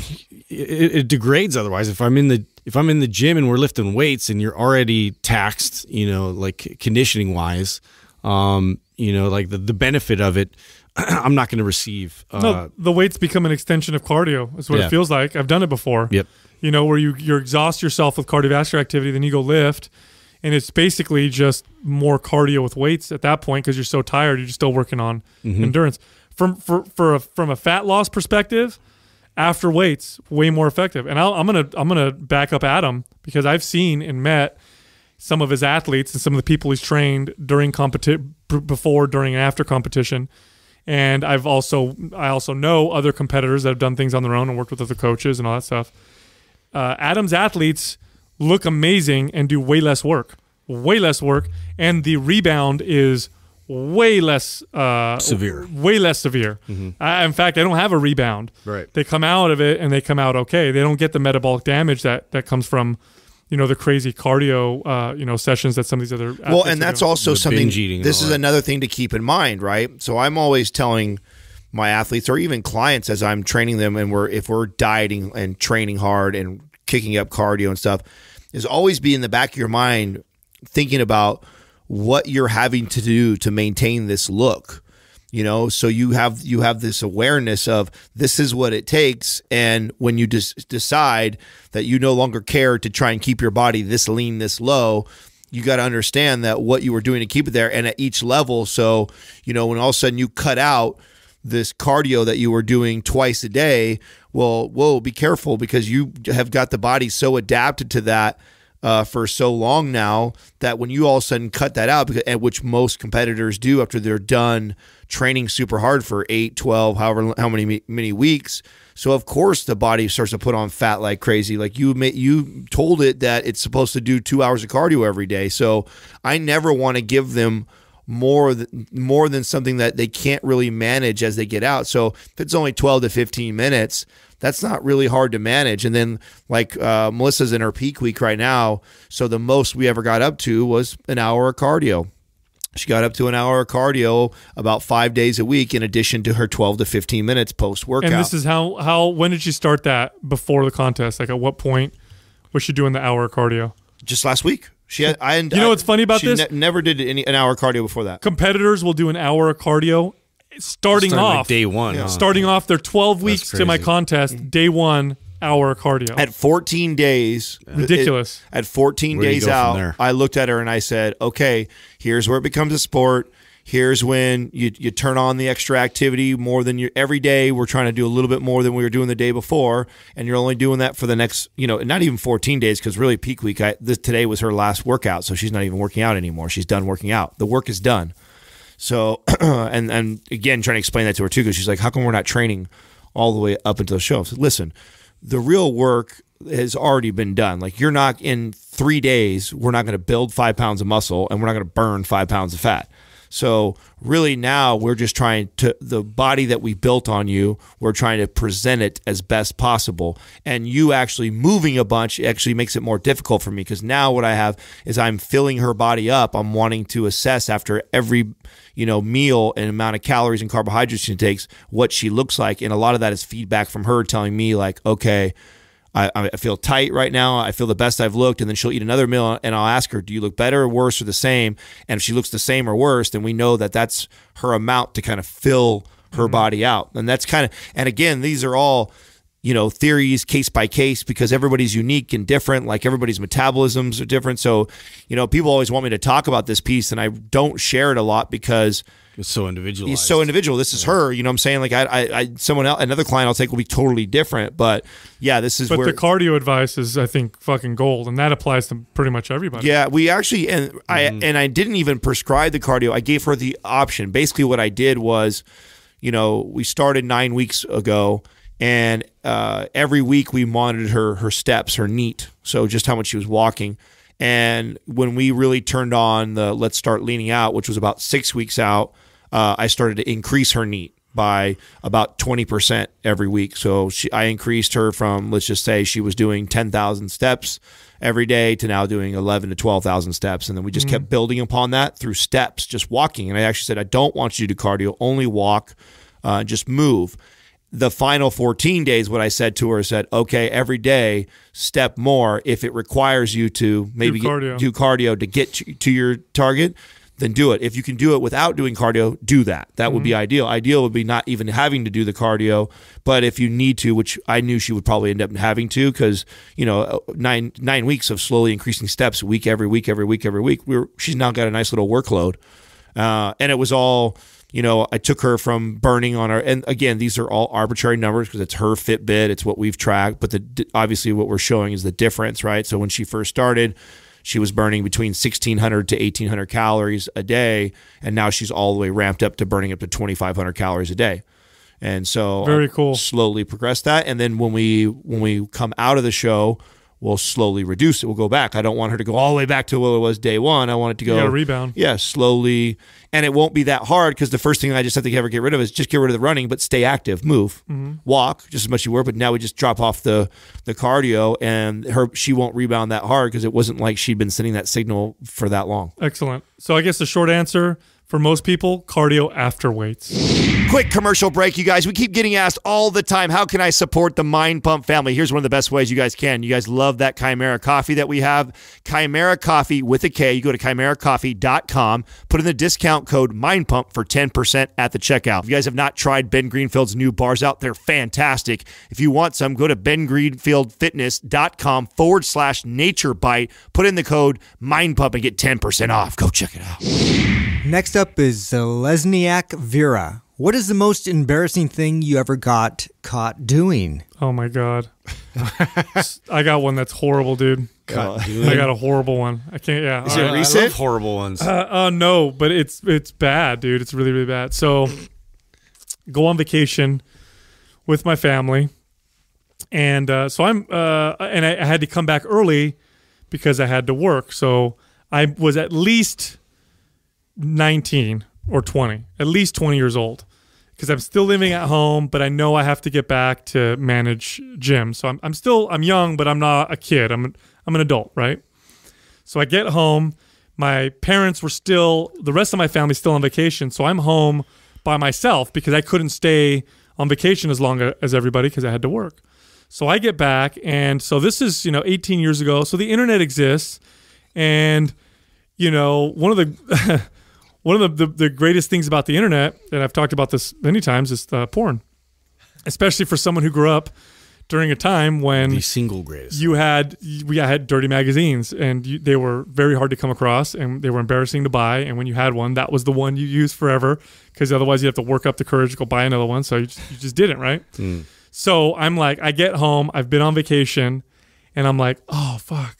it degrades otherwise. If I'm in the if I'm in the gym and we're lifting weights and you're already taxed, you know, like conditioning wise, um, you know, like the, the benefit of it, I'm not going to receive. Uh, no, the weights become an extension of cardio. Is what yeah. it feels like. I've done it before. Yep. You know, where you you exhaust yourself with cardiovascular activity, then you go lift, and it's basically just more cardio with weights at that point, because you're so tired. You're just still working on mm-hmm. endurance. From for for a, from a fat loss perspective, after weights, way more effective. And I'll, I'm gonna I'm gonna back up Adam, because I've seen and met some of his athletes and some of the people he's trained during competition, before, during, and after competition. And I've also I also know other competitors that have done things on their own and worked with other coaches and all that stuff. Uh, Adam's athletes look amazing and do way less work, way less work, and the rebound is way less uh, severe. Way less severe. Mm-hmm. I, in fact, they don't have a rebound. Right. They come out of it and they come out okay. They don't get the metabolic damage that that comes from, you know, the crazy cardio, uh, you know, sessions that some of these other athletes well, and that's doing. also The something. binge eating This and all is that. another thing to keep in mind, right? So I'm always telling my athletes, or even clients, as I'm training them, and we're if we're dieting and training hard and kicking up cardio and stuff, is always be in the back of your mind thinking about what you're having to do to maintain this look. You know, so you have you have this awareness of this is what it takes, and when you just decide that you no longer care to try and keep your body this lean, this low, you got to understand that what you were doing to keep it there and at each level. So, you know, when all of a sudden you cut out this cardio that you were doing twice a day, well, whoa, be careful, because you have got the body so adapted to that uh, for so long now that when you all of a sudden cut that out, because, and which most competitors do after they're done training super hard for eight, twelve, however, how many, many weeks. So of course the body starts to put on fat like crazy. Like you, you told it that it's supposed to do two hours of cardio every day. So I never want to give them more than, more than something that they can't really manage as they get out. So if it's only twelve to fifteen minutes, that's not really hard to manage. And then like uh, Melissa's in her peak week right now. So the most we ever got up to was an hour of cardio. She got up to an hour of cardio about five days a week in addition to her twelve to fifteen minutes post-workout. And this is how, how when did she start that before the contest? Like at what point was she doing the hour of cardio? Just last week. She had, I, you know what's funny about she this? Ne- never did any, an hour of cardio before that. Competitors will do an hour of cardio starting, Starting off. like day one. Yeah. huh? Starting off their twelve weeks to my crazy. contest, day one, hour of cardio. At fourteen days. Ridiculous. It, at fourteen Where do you days go from out, there? I looked at her and I said, okay, here's where it becomes a sport. Here's when you you turn on the extra activity more than you every day. We're trying to do a little bit more than we were doing the day before, and you're only doing that for the next, you know, not even fourteen days, because really peak week. I, this today was her last workout, so she's not even working out anymore. She's done working out. The work is done. So, and and again, trying to explain that to her too, because she's like, how come we're not training all the way up until the show? I said, listen, the real work has already been done. Like you're not in three days. We're not going to build five pounds of muscle, and we're not going to burn five pounds of fat. So really now we're just trying to, the body that we built on you, we're trying to present it as best possible. And you actually moving a bunch actually makes it more difficult for me, because now what I have is I'm filling her body up. I'm wanting to assess after every, you know, meal and amount of calories and carbohydrates she takes, what she looks like. And a lot of that is feedback from her telling me like, okay, I, I feel tight right now. I feel the best I've looked. And then she'll eat another meal and I'll ask her, do you look better or worse or the same? And if she looks the same or worse, then we know that that's her amount to kind of fill her mm-hmm. body out. And that's kind of, and again, these are all, you know, theories case by case, because everybody's unique and different. Like everybody's metabolisms are different. So, you know, people always want me to talk about this piece and I don't share it a lot because It's so individualized. he's so individual. This is yeah. her. You know what I'm saying? Like I, I, I, someone else, another client I'll take will be totally different. But yeah, this is but where the cardio advice is, I think, fucking gold, and that applies to pretty much everybody. Yeah, we actually, and Mm-hmm. I and I didn't even prescribe the cardio. I gave her the option. Basically, what I did was, you know, we started nine weeks ago, and uh, every week we monitored her her steps, her neat, so just how much she was walking. And when we really turned on the let's start leaning out, which was about six weeks out, uh, I started to increase her neat by about twenty percent every week. So she, I increased her from, let's just say she was doing ten thousand steps every day to now doing eleven to twelve thousand steps. And then we just mm-hmm. kept building upon that through steps, just walking. And I actually said, I don't want you to do cardio, only walk, uh, just move. The final fourteen days, what I said to her, said, okay, every day, step more. If it requires you to maybe do cardio, get, do cardio to get to, to your target, then do it. If you can do it without doing cardio, do that. That mm-hmm. would be ideal. Ideal would be not even having to do the cardio, but if you need to, which I knew she would probably end up having to, because, you know, nine nine weeks of slowly increasing steps week, every week, every week, every week, we were, she's now got a nice little workload. Uh, and it was all... You know, I took her from burning on her, and again, these are all arbitrary numbers because it's her Fitbit, it's what we've tracked, but the obviously what we're showing is the difference, right? So when she first started, she was burning between sixteen hundred to eighteen hundred calories a day, and now she's all the way ramped up to burning up to twenty-five hundred calories a day. And so very I cool. slowly progress that, and then when we when we come out of the show, we'll slowly reduce it. We'll go back. I don't want her to go all the way back to what it was day one. I want it to go you gotta rebound. Yeah, slowly. And it won't be that hard because the first thing I just have to ever get rid of is just get rid of the running, but stay active, move, mm-hmm. walk just as much as you were. But now we just drop off the the cardio, and her she won't rebound that hard because it wasn't like she'd been sending that signal for that long. Excellent. So I guess the short answer For most people, cardio after weights. Quick commercial break, you guys. We keep getting asked all the time, how can I support the Mind Pump family? Here's one of the best ways you guys can. You guys love that Chimera coffee that we have. Chimera Coffee with a K. You go to chimera coffee dot com, put in the discount code MindPump for ten percent at the checkout. If you guys have not tried Ben Greenfield's new bars out, they're fantastic. If you want some, go to ben greenfield fitness dot com forward slash nature bite. Put in the code MindPump and get ten percent off. Go check it out. Next up is Lesniak Vera. What is the most embarrassing thing you ever got caught doing? Oh my God. I got one that's horrible, dude. God, I got a horrible one. I can't, yeah. Is All it right. recent? I love horrible ones. Uh, uh, no, but it's it's bad, dude. It's really, really bad. So, go on vacation with my family. And uh, so I'm, uh, and I, I had to come back early because I had to work. So, I was at least nineteen or twenty, at least twenty years old, because I'm still living at home, but I know I have to get back to manage gym. So I'm, I'm still, I'm young, but I'm not a kid. I'm, I'm an adult, right? So I get home. My parents were still, the rest of my family's still on vacation. So I'm home by myself because I couldn't stay on vacation as long as everybody because I had to work. So I get back, and so this is, you know, eighteen years ago. So the internet exists, and you know, one of the one of the, the, the greatest things about the internet, and I've talked about this many times, is uh, porn, especially for someone who grew up during a time when The single greatest. you had we had dirty magazines, and you, they were very hard to come across, and they were embarrassing to buy. And when you had one, that was the one you used forever, because otherwise you have to work up the courage to go buy another one. So you just, you just didn't, right? Mm. So I'm like, I get home, I've been on vacation, and I'm like, oh fuck.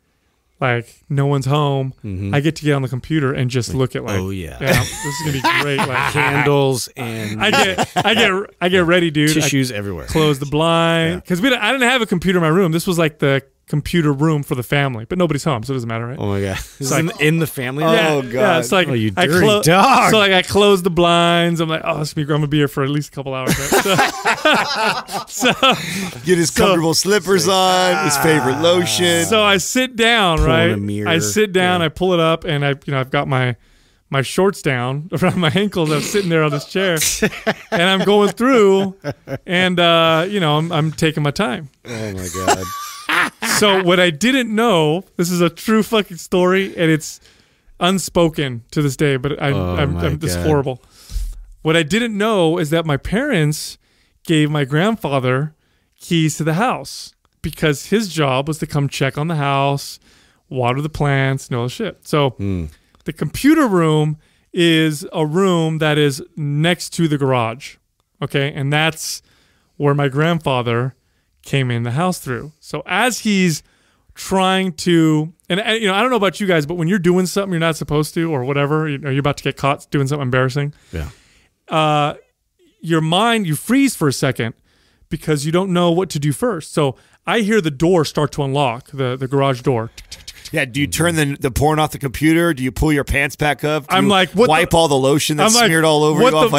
Like, no one's home. Mm-hmm. I get to get on the computer and just look at like, oh yeah, yeah, this is gonna be great. Like candles and I get, I get, I get ready, dude. tissues I everywhere. close the blind because we, I didn't have a computer in my room. This was like the computer room for the family, but nobody's home, so it doesn't matter, right? Oh my god, this is like- in, in the family. yeah, Oh, yeah. God. It's like Oh, you I dirty dog. So like I close the blinds. I'm like, oh, this is I'm gonna be here for at least a couple hours. Right? So, so, Get his comfortable slippers on, his favorite lotion. so I sit down, Pulling right? a mirror. I sit down, Yeah. I pull it up, and I, you know, I've got my my shorts down around my ankles. I'm sitting there on this chair, and I'm going through, and uh, you know, I'm, I'm taking my time. Oh my god. So what I didn't know, this is a true fucking story, and it's unspoken to this day, but I, Oh I'm, my I'm this God. horrible. What I didn't know is that my parents gave my grandfather keys to the house because his job was to come check on the house, water the plants, and all the shit. So Mm. the computer room is a room that is next to the garage, okay? And that's where my grandfather came in the house through. So as he's trying to, and, and you know, I don't know about you guys, but when you're doing something you're not supposed to or whatever, you know, you're about to get caught doing something embarrassing, Yeah. uh, your mind, you freeze for a second because you don't know what to do first. So I hear the door start to unlock, the, the garage door. Yeah, do you turn the the porn off the computer? Do you pull your pants back up? Do I'm you like, what wipe the- all the lotion that's I'm like, smeared all over what you off? the-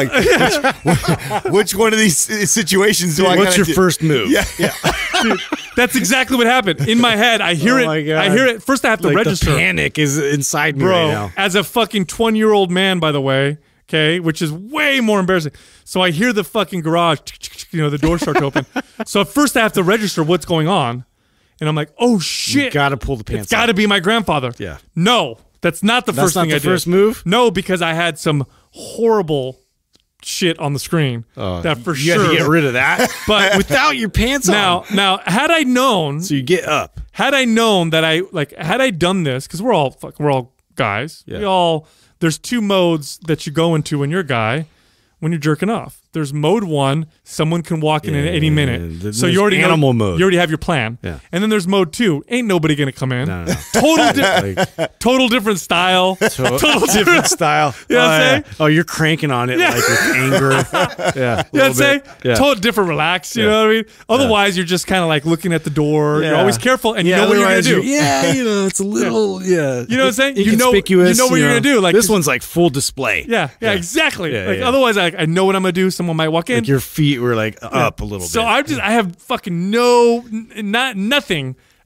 Like, which, which one of these situations do I What's gotta your do? first move? Yeah, Dude, that's exactly what happened. In my head, I hear Oh it. my God. I hear it. First, I have to Like register. the panic is inside me Bro, right now. as a fucking twenty-year-old man, by the way, okay, which is way more embarrassing. So I hear the fucking garage, you know, the door start to open. So at first I have to register what's going on. And I'm like, oh, shit. You got to pull the pants. It's got to up. be my grandfather. Yeah. No, that's not the That's first not thing the I did. first move? No, because I had some horrible shit on the screen. Oh, that for you sure. had to get rid of that. But without your pants now, on. now, had I known, So you get up. had I known that I like, had I done this, because we're all fuck, we're all guys. Yeah. We all there's two modes that you go into when you're a guy, when you're jerking off. There's mode one, someone can walk in Yeah, at any minute. th- So there's you already animal know, mode. You already have your plan. Yeah. And then there's mode two, ain't nobody gonna come in. No, no, no. Total, di- Like, total different style. total different style. You know what oh, I'm yeah. saying? Oh, you're cranking on it Yeah. like with anger. Yeah. You know what I'm little saying? bit. Yeah. Total different relax, you Yeah. know what I mean? Otherwise, you're just kind of like looking at the door. You're Yeah. always careful and Yeah, you know what you're going otherwise to do. you're- Yeah, you know, it's a little, yeah. You know what I'm saying? You know- Inconspicuous, you know what you're gonna do, like- this one's like full display. Yeah, yeah, exactly. Yeah, like yeah. otherwise, I, I know what I'm going to do. Someone might walk in. Like your feet were like up a little So bit. I just I have fucking no, n- not nothing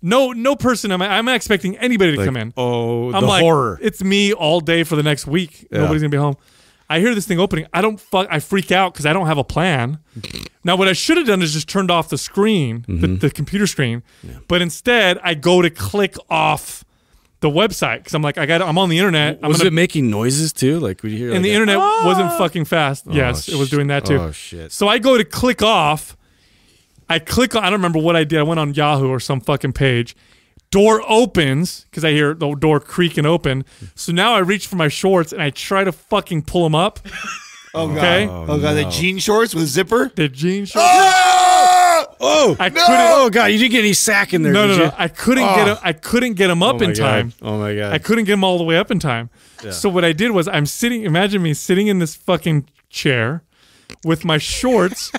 No, no person. I'm, I'm not expecting anybody to Like, come in. oh, I'm the like, horror. it's me all day for the next week. Yeah. Nobody's gonna be home. I hear this thing opening. I don't fuck. I freak out because I don't have a plan. Now, what I should have done is just turned off the screen, Mm-hmm. the, the computer screen. Yeah. But instead, I go to click off the website because I'm like, I got. I'm on the internet. I'm Was gonna, it making noises too? Like, would you hear? and like the a- internet wasn't fucking fast. Yes, it was doing that too. Oh shit! So I go to click off. I click on, I don't remember what I did. I went on Yahoo or some fucking page. Door opens because I hear the door creaking open. So now I reach for my shorts and I try to fucking pull them up. Oh, God. Okay. Oh, God. The jean shorts with zipper? The jean shorts. Oh! Oh, I no! couldn't. Oh god, you didn't get any sack in there. No, did no, you? no. I couldn't Oh. get. 'em- I couldn't get them up Oh my in time. God. Oh my god! I couldn't get them all the way up in time. So what I did was I'm sitting. Imagine me sitting in this fucking chair with my shorts.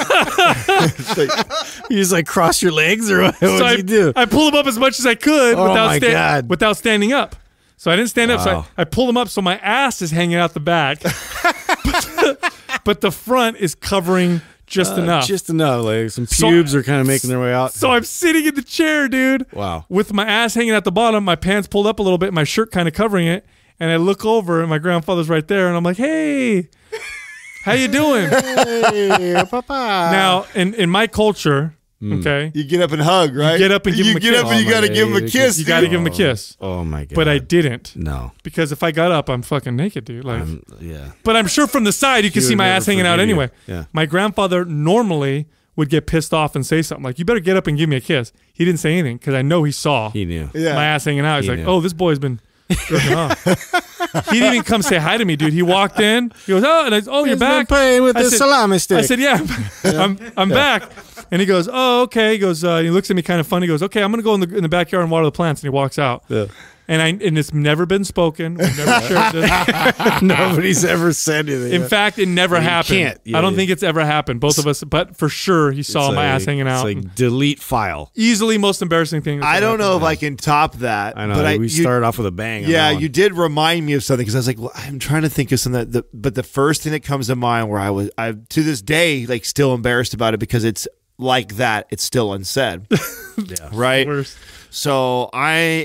You just like cross your legs, or what? What So did I, you do? I pull them up as much as I could Oh without, my sta- God. without standing up. So I didn't stand up. So Wow. I, I pull them up so my ass is hanging out the back, but, the, but the front is covering just Uh, enough. Just enough. Like some So- pubes are kind of making their way out. so I'm sitting in the chair, dude. Wow. With my ass hanging at the bottom, my pants pulled up a little bit, my shirt kind of covering it, and I look over and my grandfather's right there, and I'm like, "Hey, how you doing?" Hey, papa. Now, in in my culture, okay, You get up and hug, right? get up and give you him a get kiss. up and you Oh, got to my give him a God. kiss. you got to dude. give him a kiss. Oh my god! But I didn't. no. Because if I got up, I'm fucking naked, dude. Like, Um, yeah. but I'm sure from the side you can He see would my never ass hanging out forgive you. anyway. Yeah. My grandfather normally would get pissed off and say something like, "You better get up and give me a kiss." He didn't say anything because I know he saw He knew. Yeah. my ass hanging out. He's He like, knew. "Oh, this boy's been jerking off." He didn't even come say hi to me, dude. He walked in. He goes, "Oh, and I, oh, you're He's been back." playing with I the said- salami stick. I said, "Yeah, I'm I'm back." And he goes, "Oh, okay." He goes, uh, he looks at me kind of funny. He goes, "Okay, I'm gonna go in the in the backyard and water the plants." And he walks out. Yeah. And I and it's never been spoken. We've never shared this. Nobody's ever said anything. In fact, it never You happened. can't. Yeah, I don't yeah. think it's ever happened. Both of us, but for sure, he saw It's my like- ass hanging out. It's and like delete file. easily most embarrassing thing. that's I ever don't know if happened. I can top that. I know. But I, we you- started off with a bang. on Yeah, that one. you did remind me of something because I was like, well, I'm trying to think of something. That the, but the first thing that comes to mind where I was, I to this day, like still embarrassed about it because it's like that. It's still unsaid. Yeah. Right. Worst. So I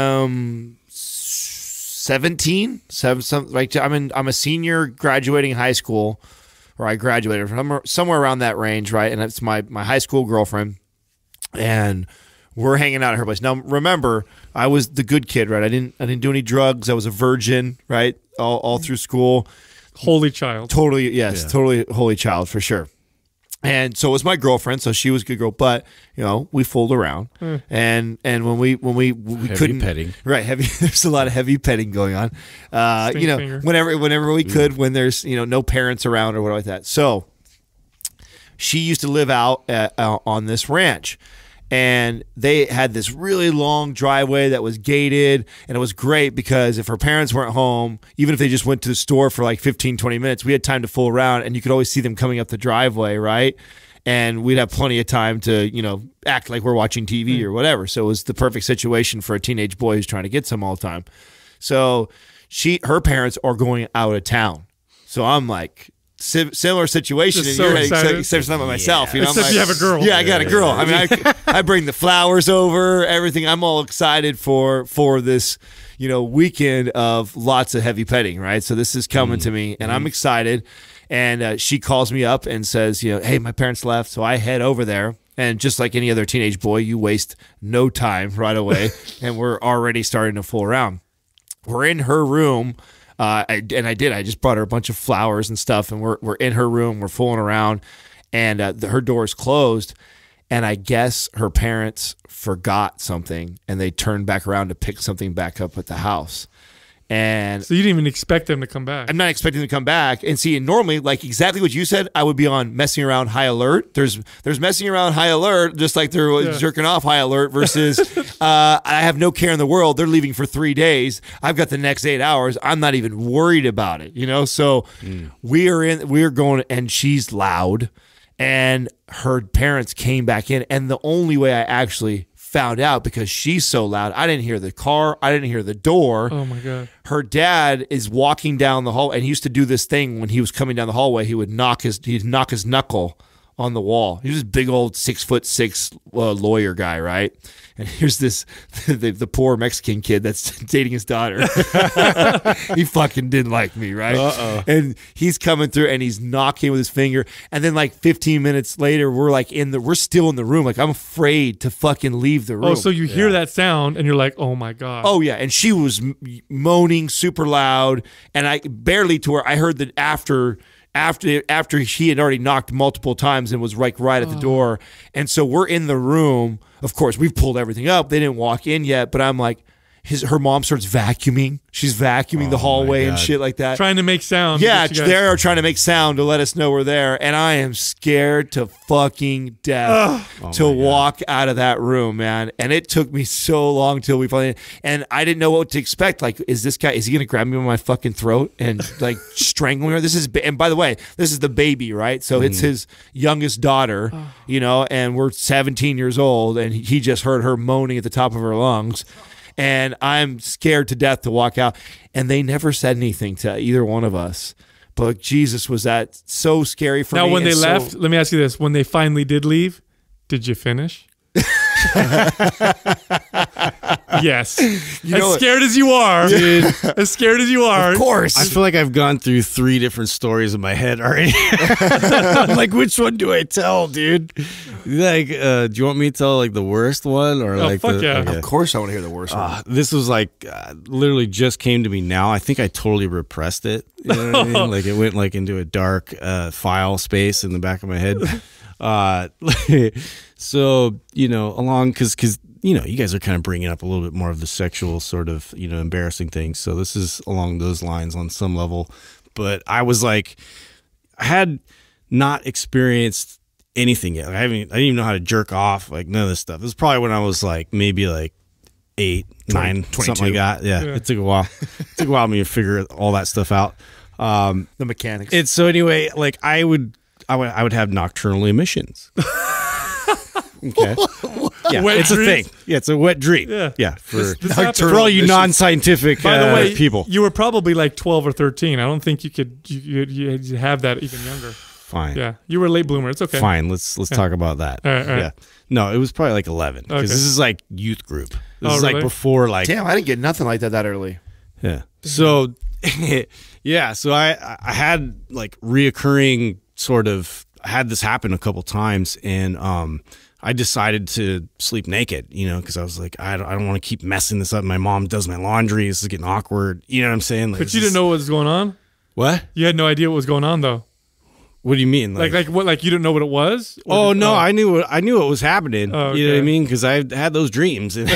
am seventeen. Seven, some, like I'm in. I'm a senior graduating high school, or I graduated from somewhere around that range, right? And it's my my high school girlfriend, and we're hanging out at her place. Now, remember, I was the good kid, right? I didn't I didn't do any drugs. I was a virgin, right? All all through school. Holy child. Totally, yes, Yeah. totally holy child for sure. And so was my girlfriend, so she was a good girl. But you know, we fooled around, and and when we when we we Heavy couldn't petting. right? Heavy. There's a lot of heavy petting going on. Uh, Stink you know, finger. whenever whenever we could, when there's you know no parents around or whatever like that. So she used to live out at, uh, on this ranch. And they had this really long driveway that was gated. And it was great because if her parents weren't home, even if they just went to the store for like fifteen, twenty minutes, we had time to fool around and you could always see them coming up the driveway, right? And we'd have plenty of time to, you know, act like we're watching T V or whatever. So it was the perfect situation for a teenage boy who's trying to get some all the time. So she, her parents are going out of town. So I'm like, si- similar situation. Just and so you're excited. except, except it's not by myself. You know, I'm Except like- you have a girl. Yeah, I got a girl. I mean, I, I bring the flowers over, everything. I'm all excited for for this, you know, weekend of lots of heavy petting, right? So this is coming to me, and I'm excited. And uh, she calls me up and says, you know, hey, my parents left, so I head over there. And just like any other teenage boy, you waste no time right away, and we're already starting to fool around. We're in her room. Uh, I, and I did. I just brought her a bunch of flowers and stuff, and we're we're in her room. We're fooling around, and uh, the, her door is closed. And I guess her parents forgot something, and they turned back around to pick something back up at the house. And So you didn't even expect them to come back. I'm not expecting them to come back. And see, and normally, like exactly what you said, I would be on messing around high alert. There's there's messing around high alert, just like there was Yeah. jerking off high alert versus uh, I have no care in the world. They're leaving for three days. I've got the next eight hours. I'm not even worried about it, you know. So we are in. We are going, and she's loud, and her parents came back in, and the only way I actually found out because she's so loud, I didn't hear the car, I didn't hear the door. Oh my god. Her dad is walking down the hall, and he used to do this thing when he was coming down the hallway. He would knock his he'd knock his knuckle on the wall. He was this big old six foot six uh, lawyer guy, right? And here's this the, the poor Mexican kid that's dating his daughter. He fucking didn't like me, right? Uh-oh. And he's coming through and he's knocking with his finger. And then like fifteen minutes later, we're like in the we're still in the room. Like I'm afraid to fucking leave the room. Oh, so you hear yeah. that sound and you're like, oh my god. Oh yeah, and she was moaning super loud, and I barely to where I heard that after. After after she had already knocked multiple times and was like right at the oh. door. And so we're in the room. Of course, we've pulled everything up. They didn't walk in yet, but I'm like, his her mom starts vacuuming. She's vacuuming oh the hallway and shit like that. Trying to make sound. Yeah, they're trying to make sound to let us know we're there. And I am scared to fucking death oh. to walk out of that room, man. And it took me so long till we finally, and I didn't know what to expect. Like, is this guy, is he going to grab me by my fucking throat and like strangle me? This is, and by the way, this is the baby, right? So mm. it's his youngest daughter, oh. you know, and we're seventeen years old and he just heard her moaning at the top of her lungs. And I'm scared to death to walk out. And they never said anything to either one of us. But Jesus, was that so scary for now, me. Now, when they so, left, let me ask you this. When they finally did leave, did you finish? Yes. You know as scared it. as you are, dude. As scared as you are. Of course. I feel like I've gone through three different stories in my head already. I'm like, which one do I tell, dude? Like, uh, do you want me to tell like the worst one or oh, like? Fuck the, yeah! Okay. Of course, I want to hear the worst uh, one. This was like uh, literally just came to me now. I think I totally repressed it. You know what I mean? Like it went like into a dark uh, file space in the back of my head. Uh, so you know, along because because. You know, you guys are kind of bringing up a little bit more of the sexual sort of, you know, embarrassing things. So this is along those lines on some level. But I was like, I had not experienced anything yet. Like, I haven't, I didn't even know how to jerk off, like none of this stuff. It was probably when I was like maybe like eight, nine, something like that. Yeah, yeah, it took a while. It took a while for me to figure all that stuff out. Um, the mechanics. It's so anyway, like I would, I would, I would have nocturnal emissions. Okay. Yeah, wet it's dreams? a thing. Yeah, it's a wet dream. Yeah, yeah. For, this, this for all you non-scientific By the uh, way, people, you were probably like twelve or thirteen. I don't think you could you, you, you have that even younger. Fine. Yeah, you were a late bloomer. It's okay. Fine. Let's let's yeah. talk about that. All right, all right. Yeah. No, it was probably like eleven because okay. this is like youth group. This oh, is really? like before like. Damn, I didn't get nothing like that that early. Yeah. So, yeah. So I I had like reoccurring sort of. I had this happen a couple times and um. I decided to sleep naked, you know, because I was like, I don't, I don't want to keep messing this up. My mom does my laundry. This is getting awkward. You know what I'm saying? Like, but you didn't know what was going on? What? You had no idea what was going on, though. What do you mean? Like, like, like what? Like you didn't know what it was? Oh did, no, uh, I knew what I knew what was happening. Oh, okay. You know what I mean? Because I had those dreams. And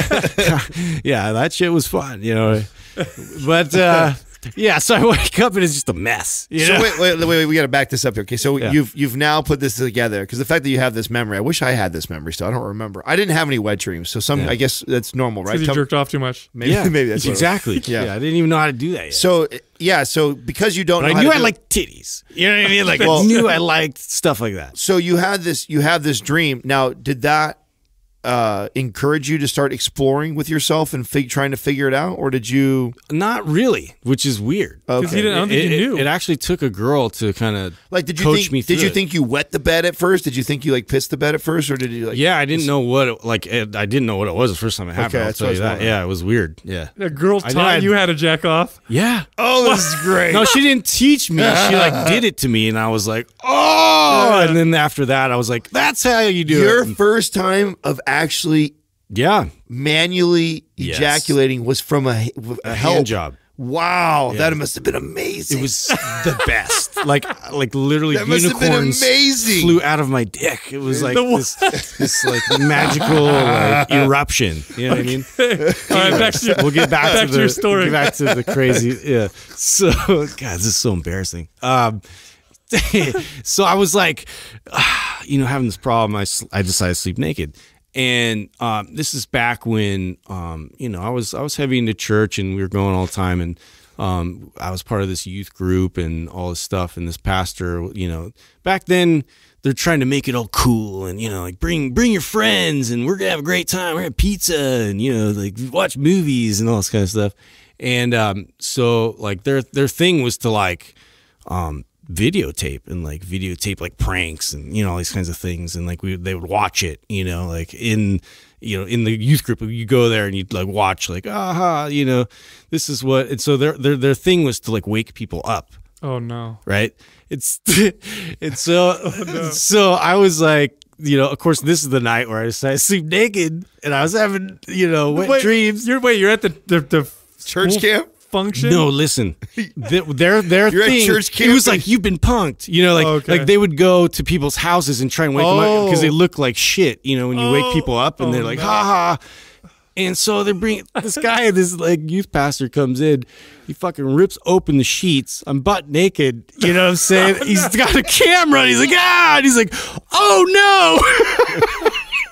yeah, that shit was fun. You know, but. uh Yeah, so I wake up and it's just a mess. You so know? wait, wait, wait, wait, we got to back this up here. Okay, so yeah. you've you've now put this together because the fact that you have this memory, I wish I had this memory still. I don't remember. I didn't have any wet dreams, so some. Yeah. I guess that's normal, right? Because you jerked off too much. Maybe, yeah, maybe that's exactly. Yeah. yeah, I didn't even know how to do that yet. So yeah, so because you don't, but know I how knew to I do liked titties. You know what I mean? Like well, I knew I liked stuff like that. So you had this, you have this dream. Now, did that uh, encourage you to start exploring with yourself and fig- trying to figure it out, or did you? Not really, which is weird. Because okay. I don't think it, you knew. It, it actually took a girl to kind of like. Did you coach think? me through did you it. think you wet the bed at first? Did you think you like pissed the bed at first, or did you like? Yeah, I didn't know what it, like. It, I didn't know what it was the first time it happened. Okay, I'll that's tell what you I was that. Yeah, it was weird. Yeah, the girl I taught I'd, you how to jack off. Yeah. Oh, this is great. No, she didn't teach me. She like did it to me, and I was like, oh. Yeah. And then after that, I was like, that's how you do Your it. Your first time of actually. Yeah, manually yes. ejaculating was from a, a, a help. hand job. Wow, yeah. that must have been amazing. It was the best. Like, like literally, that must unicorns have been amazing. Flew out of my dick. It was like this, this like magical like, eruption. You know what I mean? All right, back to your, we'll get back, back to, to the, your story. Get back to the crazy. Yeah. So, God, this is so embarrassing. Um, so I was like, uh, you know, having this problem. I I decided to sleep naked. And um, this is back when um, you know I was I was heavy into church and we were going all the time and um, I was part of this youth group and all this stuff and this pastor you know back then they're trying to make it all cool and you know like bring bring your friends and we're gonna have a great time, we're gonna have pizza and you know like watch movies and all this kind of stuff and um, so like their their thing was to like um, videotape and like videotape like pranks and you know all these kinds of things, and like we they would watch it, you know, like in you know in the youth group you go there and you'd like watch like aha, you know, this is what, and so their their their thing was to like wake people up. Oh no. Right? It's it's so Oh, no. so I was like, you know, of course this is the night where I decided to sleep naked and I was having, you know, wet wait, dreams. You're wait, you're at the the, the Church school camp? function? No, listen. Th- Their their You're at thing. church It camp was and- like you've been punked. You know, like Okay. like they would go to people's houses and try and wake them up Oh. because they look like shit. You know, when you Oh. wake people up and Oh, they're like no. ha ha. And so they bring this guy, this like youth pastor comes in. He fucking rips open the sheets. I'm butt naked. You know what I'm saying? He's got a camera. And he's like ah. And he's like, oh no.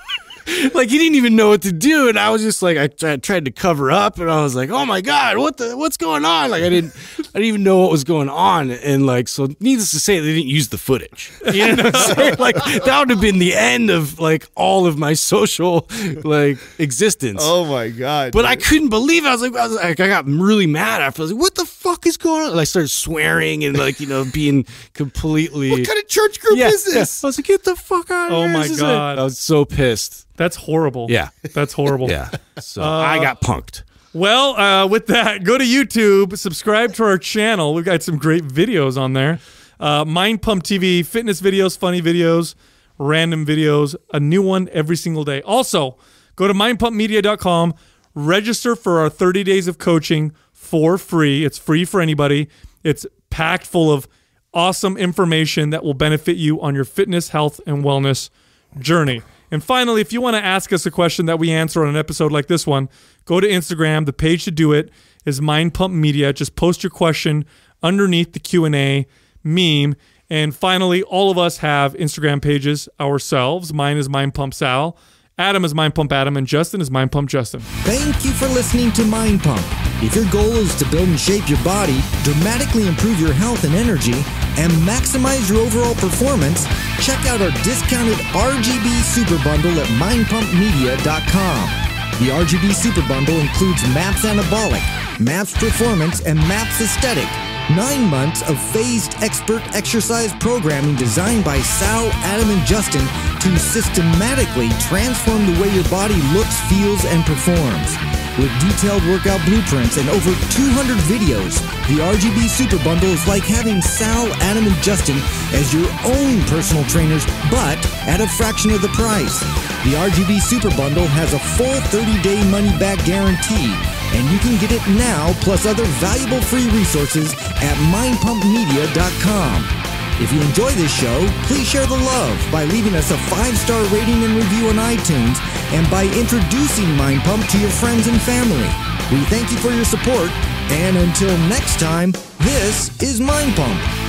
Like he didn't even know what to do, and I was just like, I tried, tried to cover up, and I was like, "Oh my god, what the, what's going on?" Like I didn't, I didn't even know what was going on, and like, so needless to say, they didn't use the footage. You know what I'm saying? Like that would have been the end of like all of my social like existence. Oh my god! But dude. I couldn't believe it. I was like, I was like, I got really mad after. I was like, "What the fuck is going on?" And I started swearing and like, you know, being completely. What kind of church group yeah, is this? yeah. I was like, "Get the fuck out of Oh here!" my This is God. it. I was so pissed. That's horrible. Yeah. That's horrible. Yeah. So I got punked. Well, uh, with that, go to YouTube, subscribe to our channel. We've got some great videos on there. Uh, Mind Pump T V, fitness videos, funny videos, random videos, a new one every single day. Also, go to mind pump media dot com, register for our thirty days of coaching for free. It's free for anybody. It's packed full of awesome information that will benefit you on your fitness, health, and wellness journey. And finally, if you want to ask us a question that we answer on an episode like this one, go to Instagram. The page to do it is Mind Pump Media. Just post your question underneath the Q and A meme. And finally, all of us have Instagram pages ourselves. Mine is Mind Pump Sal. Adam is Mind Pump Adam. And Justin is Mind Pump Justin. Thank you for listening to Mind Pump. If your goal is to build and shape your body, dramatically improve your health and energy, and maximize your overall performance, check out our discounted R G B Super Bundle at mind pump media dot com. The R G B Super Bundle includes MAPS Anabolic, MAPS Performance, and MAPS Aesthetic. Nine months of phased expert exercise programming designed by Sal, Adam, and Justin to systematically transform the way your body looks, feels, and performs. With detailed workout blueprints and over two hundred videos, the R G B Super Bundle is like having Sal, Adam, and Justin as your own personal trainers, but at a fraction of the price. The R G B Super Bundle has a full thirty-day money-back guarantee, and you can get it now plus other valuable free resources at mind pump media dot com. If you enjoy this show, please share the love by leaving us a five-star rating and review on iTunes and by introducing Mind Pump to your friends and family. We thank you for your support, and until next time, this is Mind Pump.